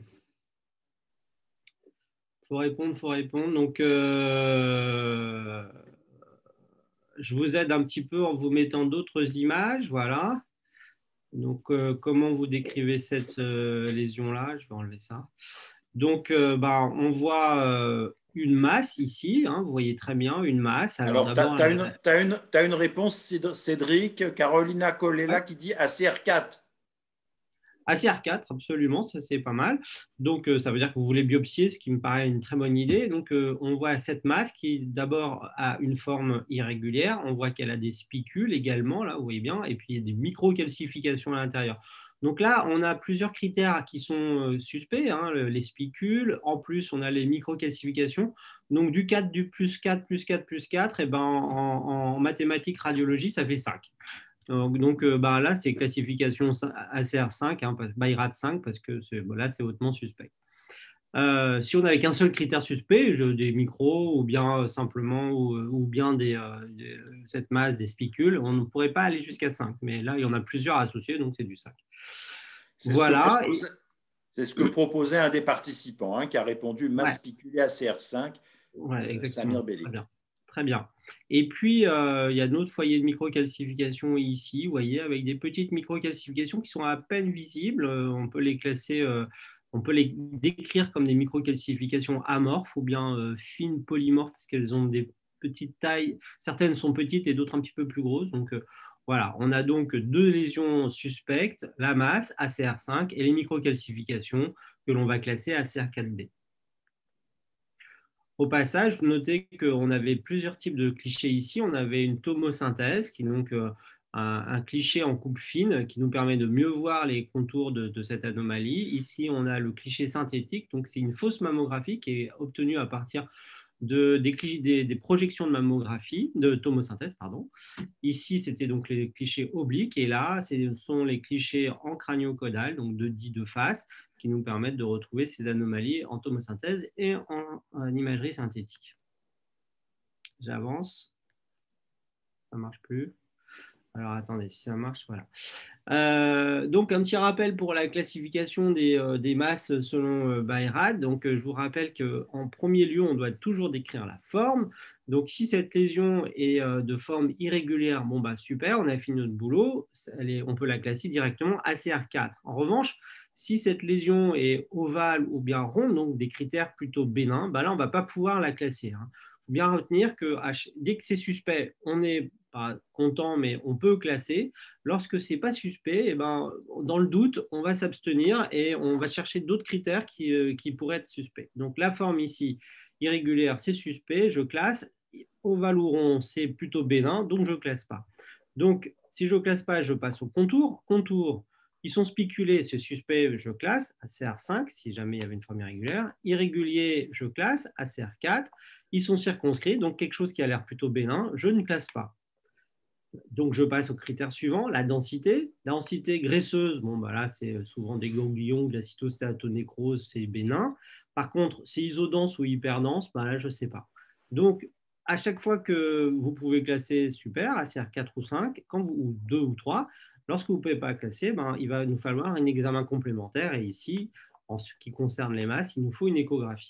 Faut répondre. Donc, je vous aide un petit peu en vous mettant d'autres images. Voilà. Donc, comment vous décrivez cette lésion-là? Je vais enlever ça. Donc, on voit une masse ici. Hein, vous voyez très bien une masse. Alors, tu as une réponse, Cédric, Carolina Colella, qui dit ACR4. ACR4, absolument, ça c'est pas mal. Donc, ça veut dire que vous voulez biopsier, ce qui me paraît une très bonne idée. Donc, on voit cette masse qui d'abord a une forme irrégulière. On voit qu'elle a des spicules également, là, vous voyez bien, et puis il y a des microcalcifications à l'intérieur. Donc là, on a plusieurs critères qui sont suspects, hein, les spicules. En plus, on a les microcalcifications. Donc, du 4, du plus 4, plus 4, plus 4, et ben, en mathématiques, radiologie, ça fait 5. Donc là, c'est classification ACR5, BI-RADS 5, parce que là, c'est hautement suspect. Si on n'avait qu'un seul critère suspect, des micros ou bien simplement ou bien cette masse des spicules, on ne pourrait pas aller jusqu'à 5. Mais là, il y en a plusieurs associés, donc c'est du 5. Voilà. C'est ce que proposait un des participants qui a répondu masse spiculée ACR5, Samir Belli. Très bien. Et puis, il y a d'autres foyers de microcalcification ici, vous voyez, avec des petites microcalcifications qui sont à peine visibles. On peut les classer, on peut les décrire comme des microcalcifications amorphes ou bien fines polymorphes parce qu'elles ont des petites tailles. Certaines sont petites et d'autres un petit peu plus grosses. Donc, voilà, on a donc 2 lésions suspectes, la masse, ACR5, et les microcalcifications que l'on va classer ACR4B. Au passage, notez qu'on avait plusieurs types de clichés ici. On avait une tomosynthèse qui donc un cliché en coupe fine qui nous permet de mieux voir les contours de cette anomalie. Ici, on a le cliché synthétique, donc c'est une fausse mammographie qui est obtenue à partir des projections de mammographie, de tomosynthèse, pardon. Ici, c'était donc les clichés obliques, et là, ce sont les clichés en crânio-caudal, donc dits de face, qui nous permettent de retrouver ces anomalies en tomosynthèse et en imagerie synthétique. J'avance. Ça ne marche plus. Alors, attendez, si ça marche, voilà. Donc, un petit rappel pour la classification des masses selon Bayrad. Donc, je vous rappelle qu'en premier lieu, on doit toujours décrire la forme. Donc, si cette lésion est de forme irrégulière, bon, bah, super, on a fini notre boulot. On peut la classer directement ACR4. En revanche, si cette lésion est ovale ou bien ronde, donc des critères plutôt bénins, bah là, on ne va pas pouvoir la classer. Il faut bien retenir que dès que c'est suspect, on n'est pas content, mais on peut classer. Lorsque ce n'est pas suspect, eh ben, dans le doute, on va s'abstenir et on va chercher d'autres critères qui pourraient être suspects. Donc la forme ici, irrégulière, c'est suspect, je classe. Ovale ou rond, c'est plutôt bénin, donc je ne classe pas. Donc si je ne classe pas, je passe au contour. Contour, ils sont spiculés, c'est suspect, je classe, ACR5, si jamais il y avait une forme irrégulière. Irrégulier, je classe, ACR4. Ils sont circonscrits, donc quelque chose qui a l'air plutôt bénin, je ne classe pas. Donc, je passe au critère suivant, la densité. Densité graisseuse, bon, bah là, c'est souvent des ganglions ou de la cytostéatonécrose, c'est bénin. Par contre, c'est isodense ou hyperdense, bah là, je ne sais pas. Donc, à chaque fois que vous pouvez classer, super, ACR 4 ou 5, ou 2 ou 3, lorsque vous ne pouvez pas classer, ben, il va nous falloir un examen complémentaire. Et ici, en ce qui concerne les masses, il nous faut une échographie.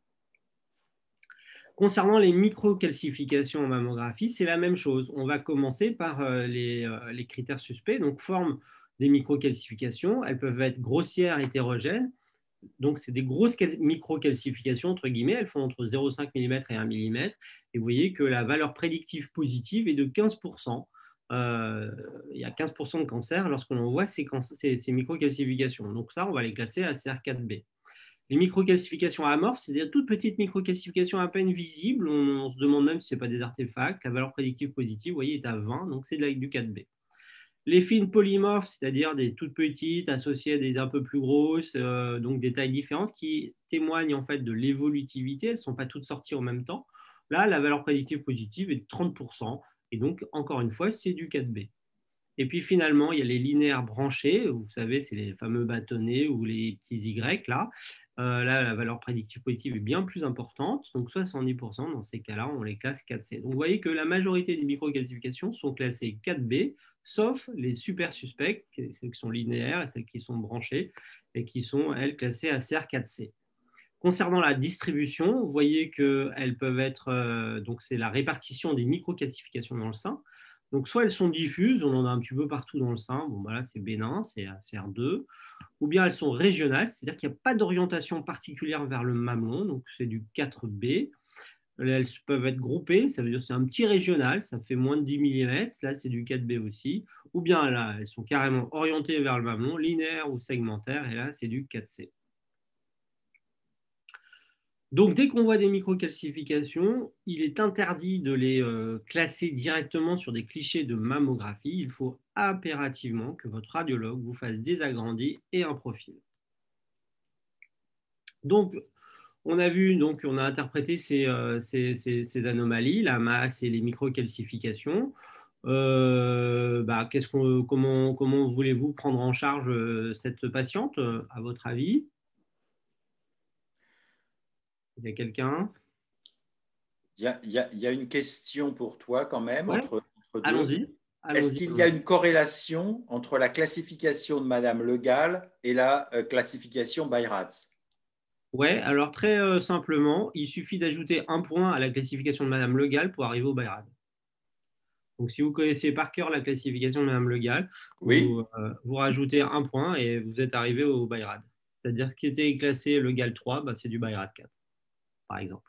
Concernant les microcalcifications en mammographie, c'est la même chose. On va commencer par les critères suspects. Donc, forme des microcalcifications. Elles peuvent être grossières, hétérogènes. Donc, c'est des grosses microcalcifications, entre guillemets. Elles font entre 0,5 mm et 1 mm. Et vous voyez que la valeur prédictive positive est de 15%. Il y a 15% de cancer lorsqu'on voit ces microcalcifications. Donc, ça, on va les classer à CR4B. Les microcalcifications amorphes, c'est-à-dire toutes petites microcalcifications à peine visibles. On se demande même si ce n'est pas des artefacts. La valeur prédictive positive, vous voyez, est à 20, donc c'est du 4B. Les fines polymorphes, c'est-à-dire des toutes petites associées à des un peu plus grosses, donc des tailles différentes qui témoignent en fait de l'évolutivité. Elles ne sont pas toutes sorties en même temps. Là, la valeur prédictive positive est de 30%. Et donc, encore une fois, c'est du 4B. Et puis finalement, il y a les linéaires branchés. Vous savez, c'est les fameux bâtonnets ou les petits Y là. Là, la valeur prédictive positive est bien plus importante, donc 70%. Dans ces cas-là, on les classe 4C. Donc, vous voyez que la majorité des microcalcifications sont classées 4B, sauf les super suspects, celles qui sont linéaires et celles qui sont branchées, et qui sont, elles, classées à CR4C. Concernant la distribution, vous voyez qu'elles peuvent être, donc c'est la répartition des microcalcifications dans le sein. Donc, soit elles sont diffuses, on en a un petit peu partout dans le sein, bon, bah là, c'est bénin, c'est ACR2, ou bien elles sont régionales, c'est-à-dire qu'il n'y a pas d'orientation particulière vers le mamelon, donc c'est du 4B. Elles peuvent être groupées, ça veut dire que c'est un petit régional, ça fait moins de 10 mm, là c'est du 4B aussi, ou bien là, elles sont carrément orientées vers le mamelon, linéaire ou segmentaire, et là c'est du 4C. Donc, dès qu'on voit des microcalcifications, il est interdit de les classer directement sur des clichés de mammographie. Il faut impérativement que votre radiologue vous fasse des agrandis et un profil. Donc, on a vu, donc, on a interprété ces anomalies, la masse et les microcalcifications. Comment voulez-vous prendre en charge cette patiente, à votre avis? Il y a quelqu'un? Il y a une question pour toi quand même, Ouais. entre deux. Allons-y. Est-ce qu'il y a une corrélation entre la classification de Madame Le Gall et la classification Beiratz? Oui, alors très simplement, il suffit d'ajouter un point à la classification de Madame Le Gall pour arriver au Bayrad. Donc, si vous connaissez par cœur la classification de Madame Le Gall, Oui. vous rajoutez un point et vous êtes arrivé au Bayrad. C'est-à-dire ce qui était classé Le Gall 3, bah, c'est du Bayrad 4, par exemple.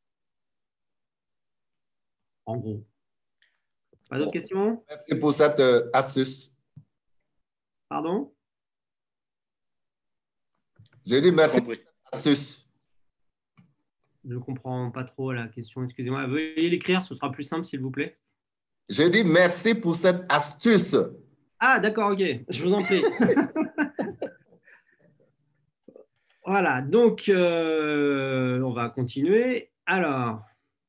En gros. Pas d'autres questions? Merci pour cette astuce. Pardon? J'ai dit merci pour cette astuce. Je ne comprends pas trop la question, excusez-moi. Veuillez l'écrire, ce sera plus simple, s'il vous plaît. Je dis merci pour cette astuce. Ah, d'accord, ok. Je vous en prie. Voilà, donc on va continuer. Alors,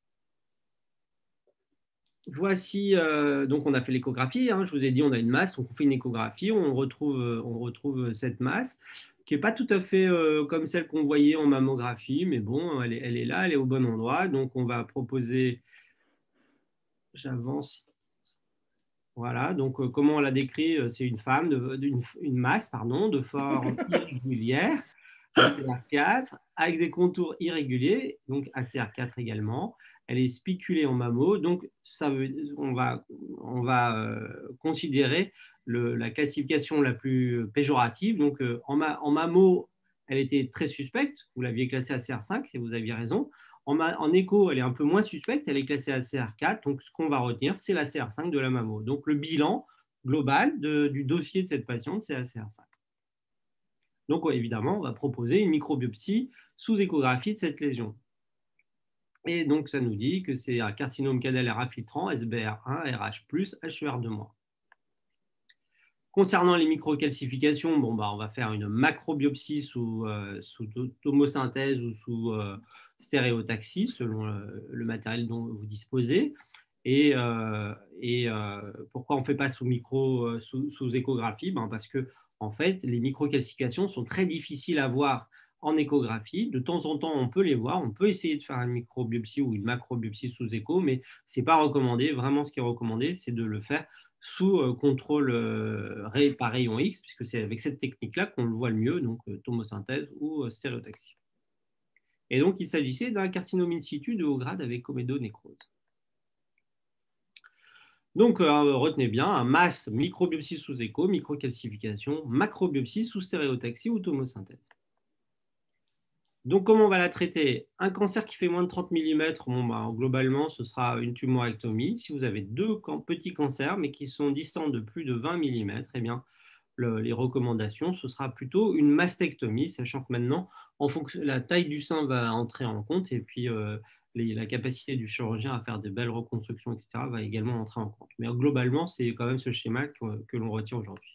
voici, donc on a fait l'échographie, hein, je vous ai dit on a une masse, donc on fait une échographie, on retrouve cette masse qui n'est pas tout à fait comme celle qu'on voyait en mammographie, mais bon, elle est là, elle est au bon endroit, donc on va proposer, j'avance, voilà, donc comment on l'a décrit, c'est une femme, une masse, pardon, de forme irrégulière, ACR4, avec des contours irréguliers, donc ACR4 également. Elle est spiculée en mammo, donc on va considérer la classification la plus péjorative. Donc en mammo, elle était très suspecte, vous l'aviez classée ACR5 et vous aviez raison. En écho, elle est un peu moins suspecte, elle est classée ACR4, donc ce qu'on va retenir, c'est la CR5 de la mammo. Donc le bilan global du dossier de cette patiente, c'est ACR5. Donc, évidemment, on va proposer une microbiopsie sous échographie de cette lésion. Et donc, ça nous dit que c'est un carcinome canellaire infiltrant, SBR1, RH+, HER2-. Concernant les microcalcifications, bon, on va faire une macrobiopsie sous tomosynthèse ou sous stéréotaxie, selon le matériel dont vous disposez. Et pourquoi on ne fait pas sous échographie? Parce que en fait, les microcalcifications sont très difficiles à voir en échographie. De temps en temps, on peut les voir. On peut essayer de faire une microbiopsie ou une macrobiopsie sous écho, mais ce n'est pas recommandé. Vraiment, ce qui est recommandé, c'est de le faire sous contrôle par rayon X, puisque c'est avec cette technique-là qu'on le voit le mieux, donc tomosynthèse ou stéréotaxie. Et donc, il s'agissait d'un carcinome in situ de haut grade avec comédonécrose. Donc, retenez bien, masse, microbiopsie sous écho, microcalcification, macrobiopsie sous stéréotaxie ou tomosynthèse. Donc, comment on va la traiter? Un cancer qui fait moins de 30 mm, globalement, ce sera une tumorectomie. Si vous avez deux petits cancers, mais qui sont distants de plus de 20 mm, eh bien, les recommandations, ce sera plutôt une mastectomie, sachant que maintenant, la taille du sein va entrer en compte et puis la capacité du chirurgien à faire de belles reconstructions, etc., va également entrer en compte. Mais globalement, c'est quand même ce schéma que l'on retient aujourd'hui.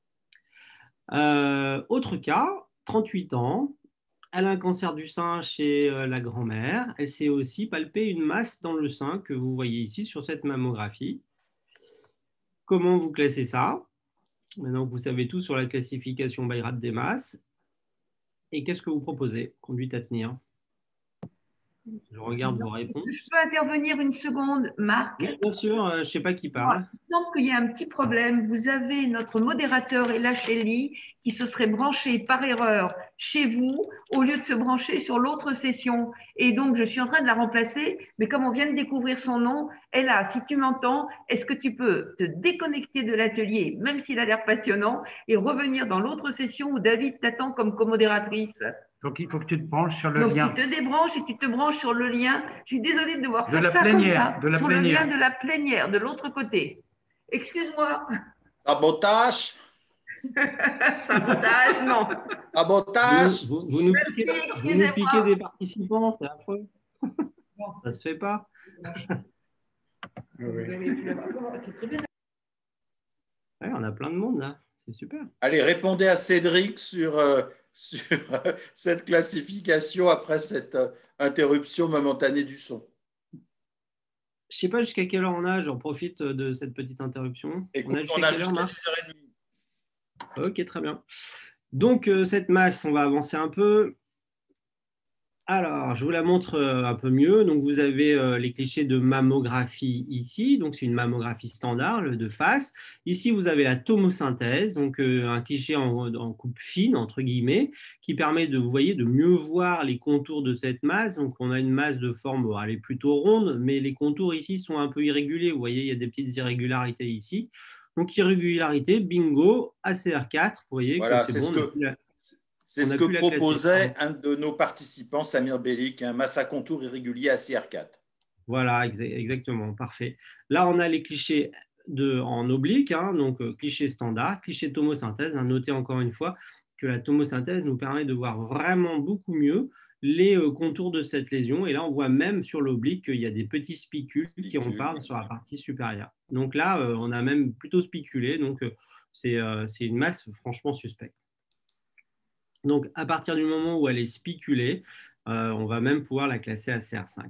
Autre cas, 38 ans, elle a un cancer du sein chez la grand-mère. Elle s'est aussi palpée une masse dans le sein que vous voyez ici sur cette mammographie. Comment vous classez ça? Maintenant que vous savez tout sur la classification Bhairath des masses. Et qu'est-ce que vous proposez? Conduite à tenir. Je regarde vos réponses. Je peux intervenir une seconde, Marc? Oui, bien sûr, je ne sais pas qui parle. Il semble qu'il y a un petit problème. Vous avez notre modérateur Elacheli qui se serait branché par erreur chez vous au lieu de se brancher sur l'autre session. Et donc, je suis en train de la remplacer. Mais comme on vient de découvrir son nom, Ella, si tu m'entends, est-ce que tu peux te déconnecter de l'atelier, même s'il a l'air passionnant, et revenir dans l'autre session où David t'attend comme co-modératrice? Donc, il faut que tu te branches sur le lien. Donc, tu te débranches et tu te branches sur le lien. Je suis désolée de devoir faire ça plénière, comme ça, sur le lien de la plénière, de l'autre côté. Excuse-moi. Sabotage. Sabotage, non. Sabotage. Vous nous piquez des participants, c'est affreux. Ça ne se fait pas. Ouais, on a plein de monde là, c'est super. Allez, répondez à Cédric sur cette classification après cette interruption momentanée du son. Je ne sais pas jusqu'à quelle heure on a, j'en profite de cette petite interruption. Écoute, on a jusqu'à 10h30. Ok, très bien. Donc, cette masse, on va avancer un peu. Alors, je vous la montre un peu mieux. Donc, vous avez les clichés de mammographie ici. Donc, c'est une mammographie standard de face. Ici, vous avez la tomosynthèse, donc un cliché en coupe fine, entre guillemets, qui permet de, vous voyez, de mieux voir les contours de cette masse. Donc, on a une masse de forme, bon, elle est plutôt ronde, mais les contours ici sont un peu irréguliers. Vous voyez, il y a des petites irrégularités ici. Donc, irrégularité, bingo, ACR4. Vous voyez voilà, que c'est bon. C'est ce que proposait un de nos participants, Samir Belik, un masse à contour irrégulier ACR4. Voilà, exactement, parfait. Là, on a les clichés en oblique, hein, donc cliché standard, cliché tomosynthèse. Notez encore une fois que la tomosynthèse nous permet de voir vraiment beaucoup mieux les contours de cette lésion. Et là, on voit même sur l'oblique qu'il y a des petits spicules qui en parlent sur la partie supérieure. Donc là, on a même plutôt spiculé. Donc, c'est une masse franchement suspecte. Donc, à partir du moment où elle est spiculée, on va même pouvoir la classer à CR5.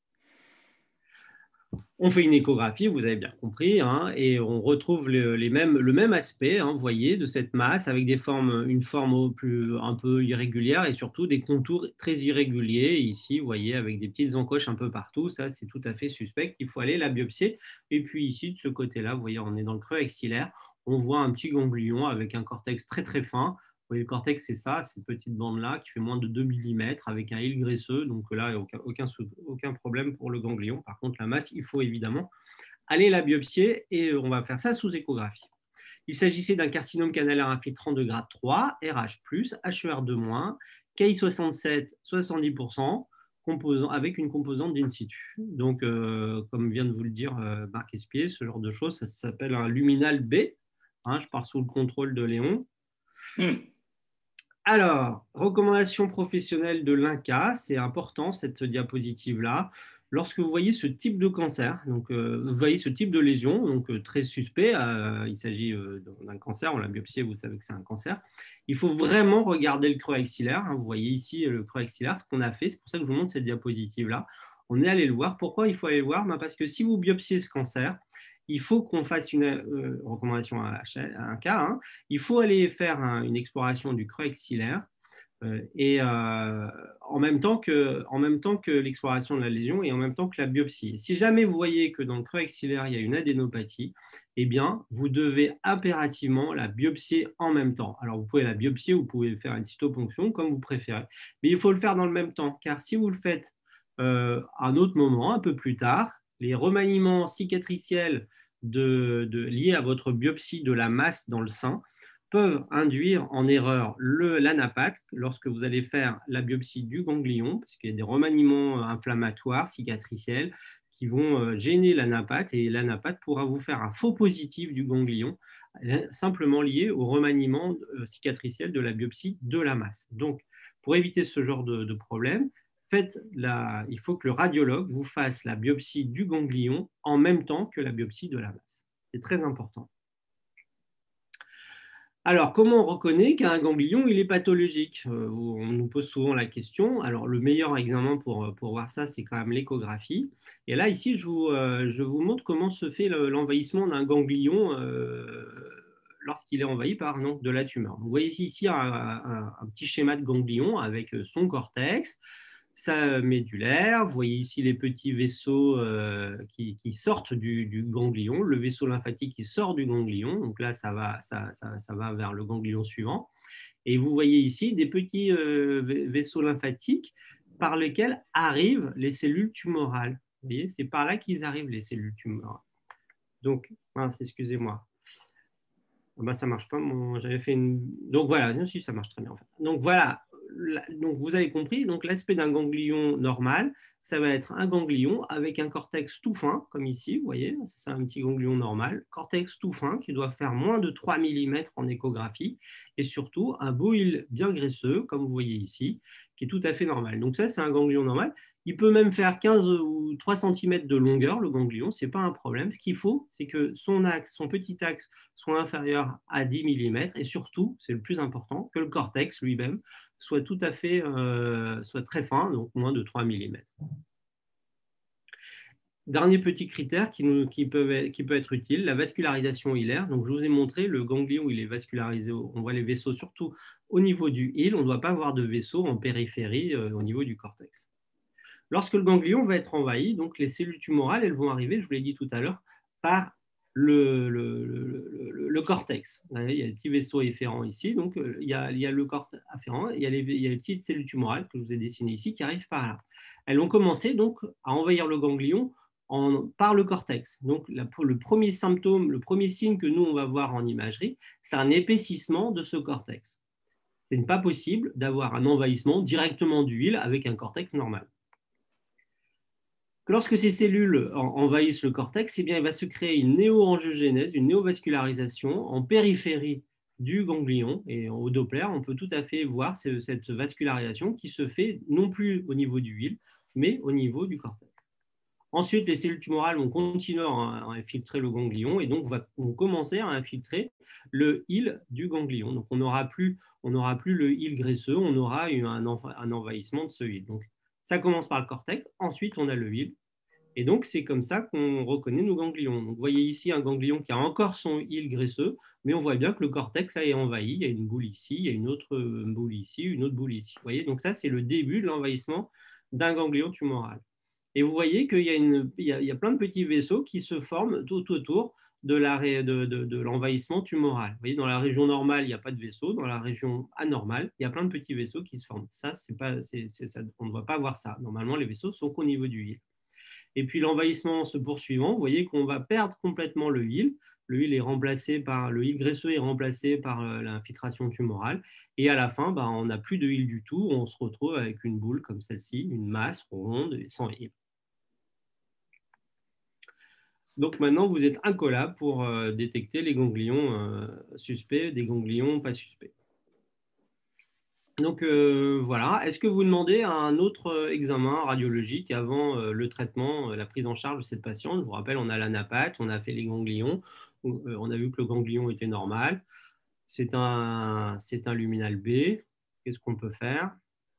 On fait une échographie, vous avez bien compris, hein, et on retrouve le même aspect, hein, vous voyez, de cette masse avec une forme un peu irrégulière et surtout des contours très irréguliers. Ici, vous voyez, avec des petites encoches un peu partout, ça c'est tout à fait suspect. Il faut aller la biopsier. Et puis ici, de ce côté-là, vous voyez, on est dans le creux axillaire. On voit un petit ganglion avec un cortex très très fin. Vous voyez, le cortex, c'est ça, cette petite bande-là qui fait moins de 2 mm avec un hile graisseux. Donc là, aucun problème pour le ganglion. Par contre, la masse, il faut évidemment aller la biopsier et on va faire ça sous échographie. Il s'agissait d'un carcinome canalaire infiltrant de grade 3, RH+, HER2-, Ki67, 70%, avec une composante d'in situ. Donc, comme vient de vous le dire Marc Espier, ce genre de choses, ça s'appelle un luminal B. Hein, je parle sous le contrôle de Léon. Alors, recommandation professionnelle de l'INCa, c'est important cette diapositive-là. Lorsque vous voyez ce type de cancer, donc vous voyez ce type de lésion, donc très suspect, il s'agit d'un cancer, on l'a biopsié, vous savez que c'est un cancer, il faut vraiment regarder le creux axillaire. Hein, vous voyez ici le creux axillaire, ce qu'on a fait, c'est pour ça que je vous montre cette diapositive-là. On est allé le voir. Pourquoi il faut aller le voir? Parce que si vous biopsiez ce cancer, il faut qu'on fasse une recommandation à un cas. Hein. Il faut aller faire une exploration du creux axillaire et en même temps que l'exploration de la lésion et en même temps que la biopsie. Si jamais vous voyez que dans le creux axillaire, il y a une adénopathie, eh bien, vous devez impérativement la biopsier en même temps. Alors, vous pouvez la biopsier, vous pouvez faire une cytoponction comme vous préférez, mais il faut le faire dans le même temps, car si vous le faites à un autre moment, un peu plus tard, les remaniements cicatriciels liés à votre biopsie de la masse dans le sein peuvent induire en erreur l'anapathe lorsque vous allez faire la biopsie du ganglion, parce qu'il y a des remaniements inflammatoires, cicatriciels, qui vont gêner l'anapathe, et l'anapathe pourra vous faire un faux positif du ganglion, simplement lié au remaniement cicatriciel de la biopsie de la masse. Donc, pour éviter ce genre de problème, il faut que le radiologue vous fasse la biopsie du ganglion en même temps que la biopsie de la masse. C'est très important. Alors, comment on reconnaît qu'un ganglion il est pathologique? On nous pose souvent la question. Alors, le meilleur examen pour voir ça, c'est quand même l'échographie. Et là, ici, je vous montre comment se fait l'envahissement d'un ganglion lorsqu'il est envahi par de la tumeur. Vous voyez ici un petit schéma de ganglion avec son cortex, sa médulaire. Vous voyez ici les petits vaisseaux qui sortent du ganglion, le vaisseau lymphatique qui sort du ganglion. Donc là, ça va vers le ganglion suivant. Et vous voyez ici des petits vaisseaux lymphatiques par lesquels arrivent les cellules tumorales. Vous voyez, c'est par là qu'ils arrivent, les cellules tumorales. Donc, excusez-moi. Ça ne marche pas. J'avais fait une... Donc voilà, si ça marche très bien en fait. Donc voilà. Donc, vous avez compris, donc l'aspect d'un ganglion normal, ça va être un ganglion avec un cortex tout fin, comme ici, vous voyez, c'est un petit ganglion normal, cortex tout fin qui doit faire moins de 3 mm en échographie, et surtout un beau hile bien graisseux, comme vous voyez ici, qui est tout à fait normal. Donc ça, c'est un ganglion normal. Il peut même faire 15 ou 3 cm de longueur, le ganglion, ce n'est pas un problème. Ce qu'il faut, c'est que son petit axe soit inférieur à 10 mm, et surtout, c'est le plus important, que le cortex lui-même soit tout à fait, soit très fin, donc moins de 3 mm. Dernier petit critère qui peut être utile, la vascularisation hilaire. Donc, je vous ai montré, le ganglion, il est vascularisé, on voit les vaisseaux surtout au niveau du hile, on ne doit pas avoir de vaisseaux en périphérie au niveau du cortex. Lorsque le ganglion va être envahi, donc les cellules tumorales, elles vont arriver, je vous l'ai dit tout à l'heure, par le cortex. Il y a les petits vaisseaux efférents ici, donc il y a le cortex afférent, il y a les petites cellules tumorales que je vous ai dessinées ici qui arrivent par là. Elles ont commencé donc à envahir le ganglion par le cortex. Donc le premier symptôme, le premier signe que nous on va voir en imagerie, c'est un épaississement de ce cortex. Ce n'est pas possible d'avoir un envahissement directement du hile avec un cortex normal. Lorsque ces cellules envahissent le cortex, eh bien, il va se créer une néoangiogénèse, une néovascularisation en périphérie du ganglion. Et au Doppler, on peut tout à fait voir cette vascularisation qui se fait non plus au niveau du hile, mais au niveau du cortex. Ensuite, les cellules tumorales vont continuer à infiltrer le ganglion et donc vont commencer à infiltrer le hile du ganglion. Donc, on n'aura plus le hile graisseux, on aura un envahissement de ce hile. Donc, ça commence par le cortex, ensuite on a le hile. Et donc, c'est comme ça qu'on reconnaît nos ganglions. Donc, vous voyez ici un ganglion qui a encore son hile graisseux, mais on voit bien que le cortex est envahi. Il y a une boule ici, il y a une autre boule ici, une autre boule ici. Vous voyez, donc ça, c'est le début de l'envahissement d'un ganglion tumoral. Et vous voyez qu'il y a plein de petits vaisseaux qui se forment tout autour de l'envahissement tumoral. Vous voyez, dans la région normale, il n'y a pas de vaisseau. Dans la région anormale, il y a plein de petits vaisseaux qui se forment. Ça, on ne doit pas voir ça. Normalement, les vaisseaux sont qu'au niveau du hile. Et puis l'envahissement se poursuivant, vous voyez qu'on va perdre complètement le hile. Le hile graisseux est remplacé par l'infiltration tumorale. Et à la fin, on n'a plus de hile du tout. On se retrouve avec une boule comme celle-ci, une masse ronde sans hile. Donc maintenant, vous êtes incollable pour détecter les ganglions suspects des ganglions pas suspects. Donc voilà, est-ce que vous demandez un autre examen radiologique avant le traitement, la prise en charge de cette patiente? Je vous rappelle, on a l'anapathe, on a fait les ganglions, on a vu que le ganglion était normal. C'est un luminal B. Qu'est-ce qu'on peut faire?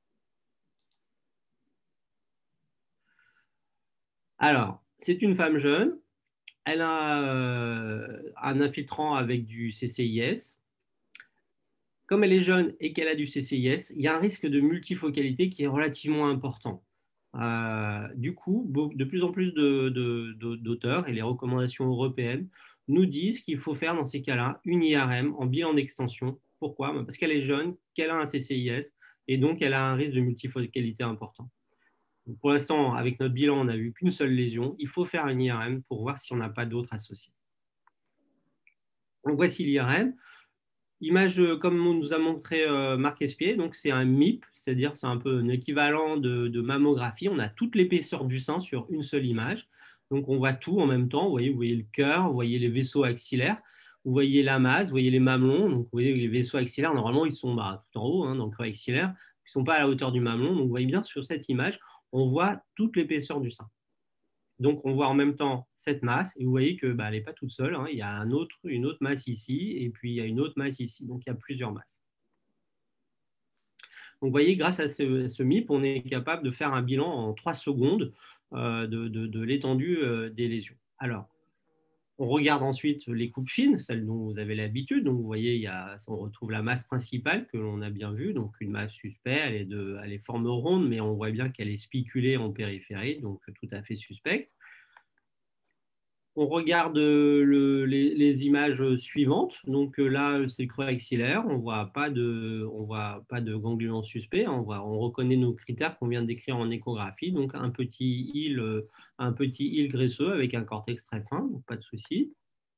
Alors, c'est une femme jeune. Elle a un infiltrant avec du CCIS. Comme elle est jeune et qu'elle a du CCIS, il y a un risque de multifocalité qui est relativement important. Du coup, de plus en plus d'auteurs et les recommandations européennes nous disent qu'il faut faire dans ces cas-là une IRM en bilan d'extension. Pourquoi? Parce qu'elle est jeune, qu'elle a un CCIS et donc elle a un risque de multifocalité important. Donc, pour l'instant, avec notre bilan, on n'a vu qu'une seule lésion. Il faut faire une IRM pour voir si on n'a pas d'autres associés. Donc voici l'IRM. Image comme on nous a montré Marc Espier, donc c'est un MIP, c'est-à-dire c'est un peu un équivalent de mammographie. On a toute l'épaisseur du sein sur une seule image. Donc on voit tout en même temps. Vous voyez le cœur, vous voyez les vaisseaux axillaires, vous voyez la masse, vous voyez les mamelons. Donc vous voyez les vaisseaux axillaires, normalement ils sont tout en haut, dans le creux axillaire. Ils ne sont pas à la hauteur du mamelon. Donc vous voyez bien sur cette image, on voit toute l'épaisseur du sein. Donc, on voit en même temps cette masse, et vous voyez qu'elle n'est pas toute seule. Il y a une autre masse ici, et puis il y a une autre masse ici. Donc, il y a plusieurs masses. Donc, vous voyez, grâce à ce MIP, on est capable de faire un bilan en 3 secondes de l'étendue des lésions. Alors, on regarde ensuite les coupes fines, celles dont vous avez l'habitude. Donc, vous voyez, on retrouve la masse principale que l'on a bien vue. Donc, une masse suspecte, elle est forme ronde, mais on voit bien qu'elle est spiculée en périphérie, donc tout à fait suspecte. On regarde les images suivantes. Donc là, c'est le creux axillaire. On ne voit pas de ganglion suspect. On reconnaît nos critères qu'on vient de décrire en échographie. Donc un petit hile graisseux avec un cortex très fin, donc pas de souci.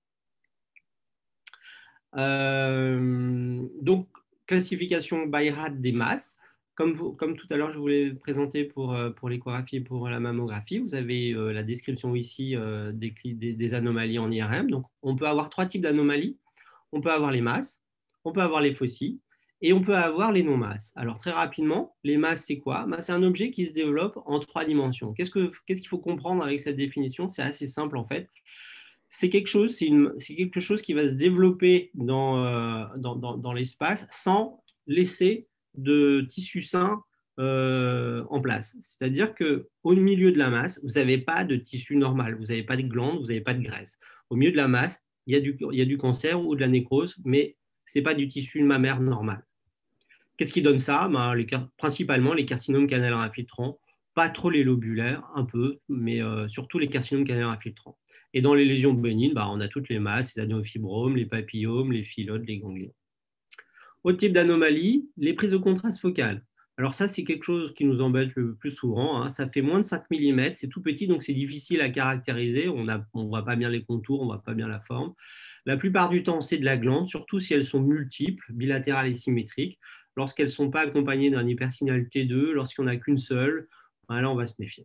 Donc classification Bhairath des masses. Comme tout à l'heure, je voulais présenter pour l'échographie et pour la mammographie. Vous avez la description ici des anomalies en IRM. Donc, on peut avoir 3 types d'anomalies. On peut avoir les masses, on peut avoir les fossiles et on peut avoir les non-masses. Alors, très rapidement, les masses, c'est quoi? C'est un objet qui se développe en 3 dimensions. Qu'est-ce qu'il faut comprendre avec cette définition? C'est assez simple, en fait. C'est quelque chose qui va se développer dans l'espace sans laisser de tissu sain en place. C'est-à-dire qu'au milieu de la masse, vous n'avez pas de tissu normal, vous n'avez pas de glandes, vous n'avez pas de graisse. Au milieu de la masse, il y a du cancer ou de la nécrose, mais ce n'est pas du tissu mammaire normal. Qu'est-ce qui donne ça? Principalement les carcinomes canalaires infiltrants, pas trop les lobulaires, un peu, mais surtout les carcinomes canalaires infiltrants. Et dans les lésions bénignes, on a toutes les masses, les adénofibromes, les papillomes, les phyllodes, les ganglions. Autre type d'anomalie, les prises de contraste focales. Alors ça, c'est quelque chose qui nous embête le plus souvent. Ça fait moins de 5 mm, c'est tout petit, donc c'est difficile à caractériser. On ne voit pas bien les contours, on ne voit pas bien la forme. La plupart du temps, c'est de la glande, surtout si elles sont multiples, bilatérales et symétriques. Lorsqu'elles ne sont pas accompagnées d'un hypersignal T2, lorsqu'il n'y en a qu'une seule, là, on va se méfier.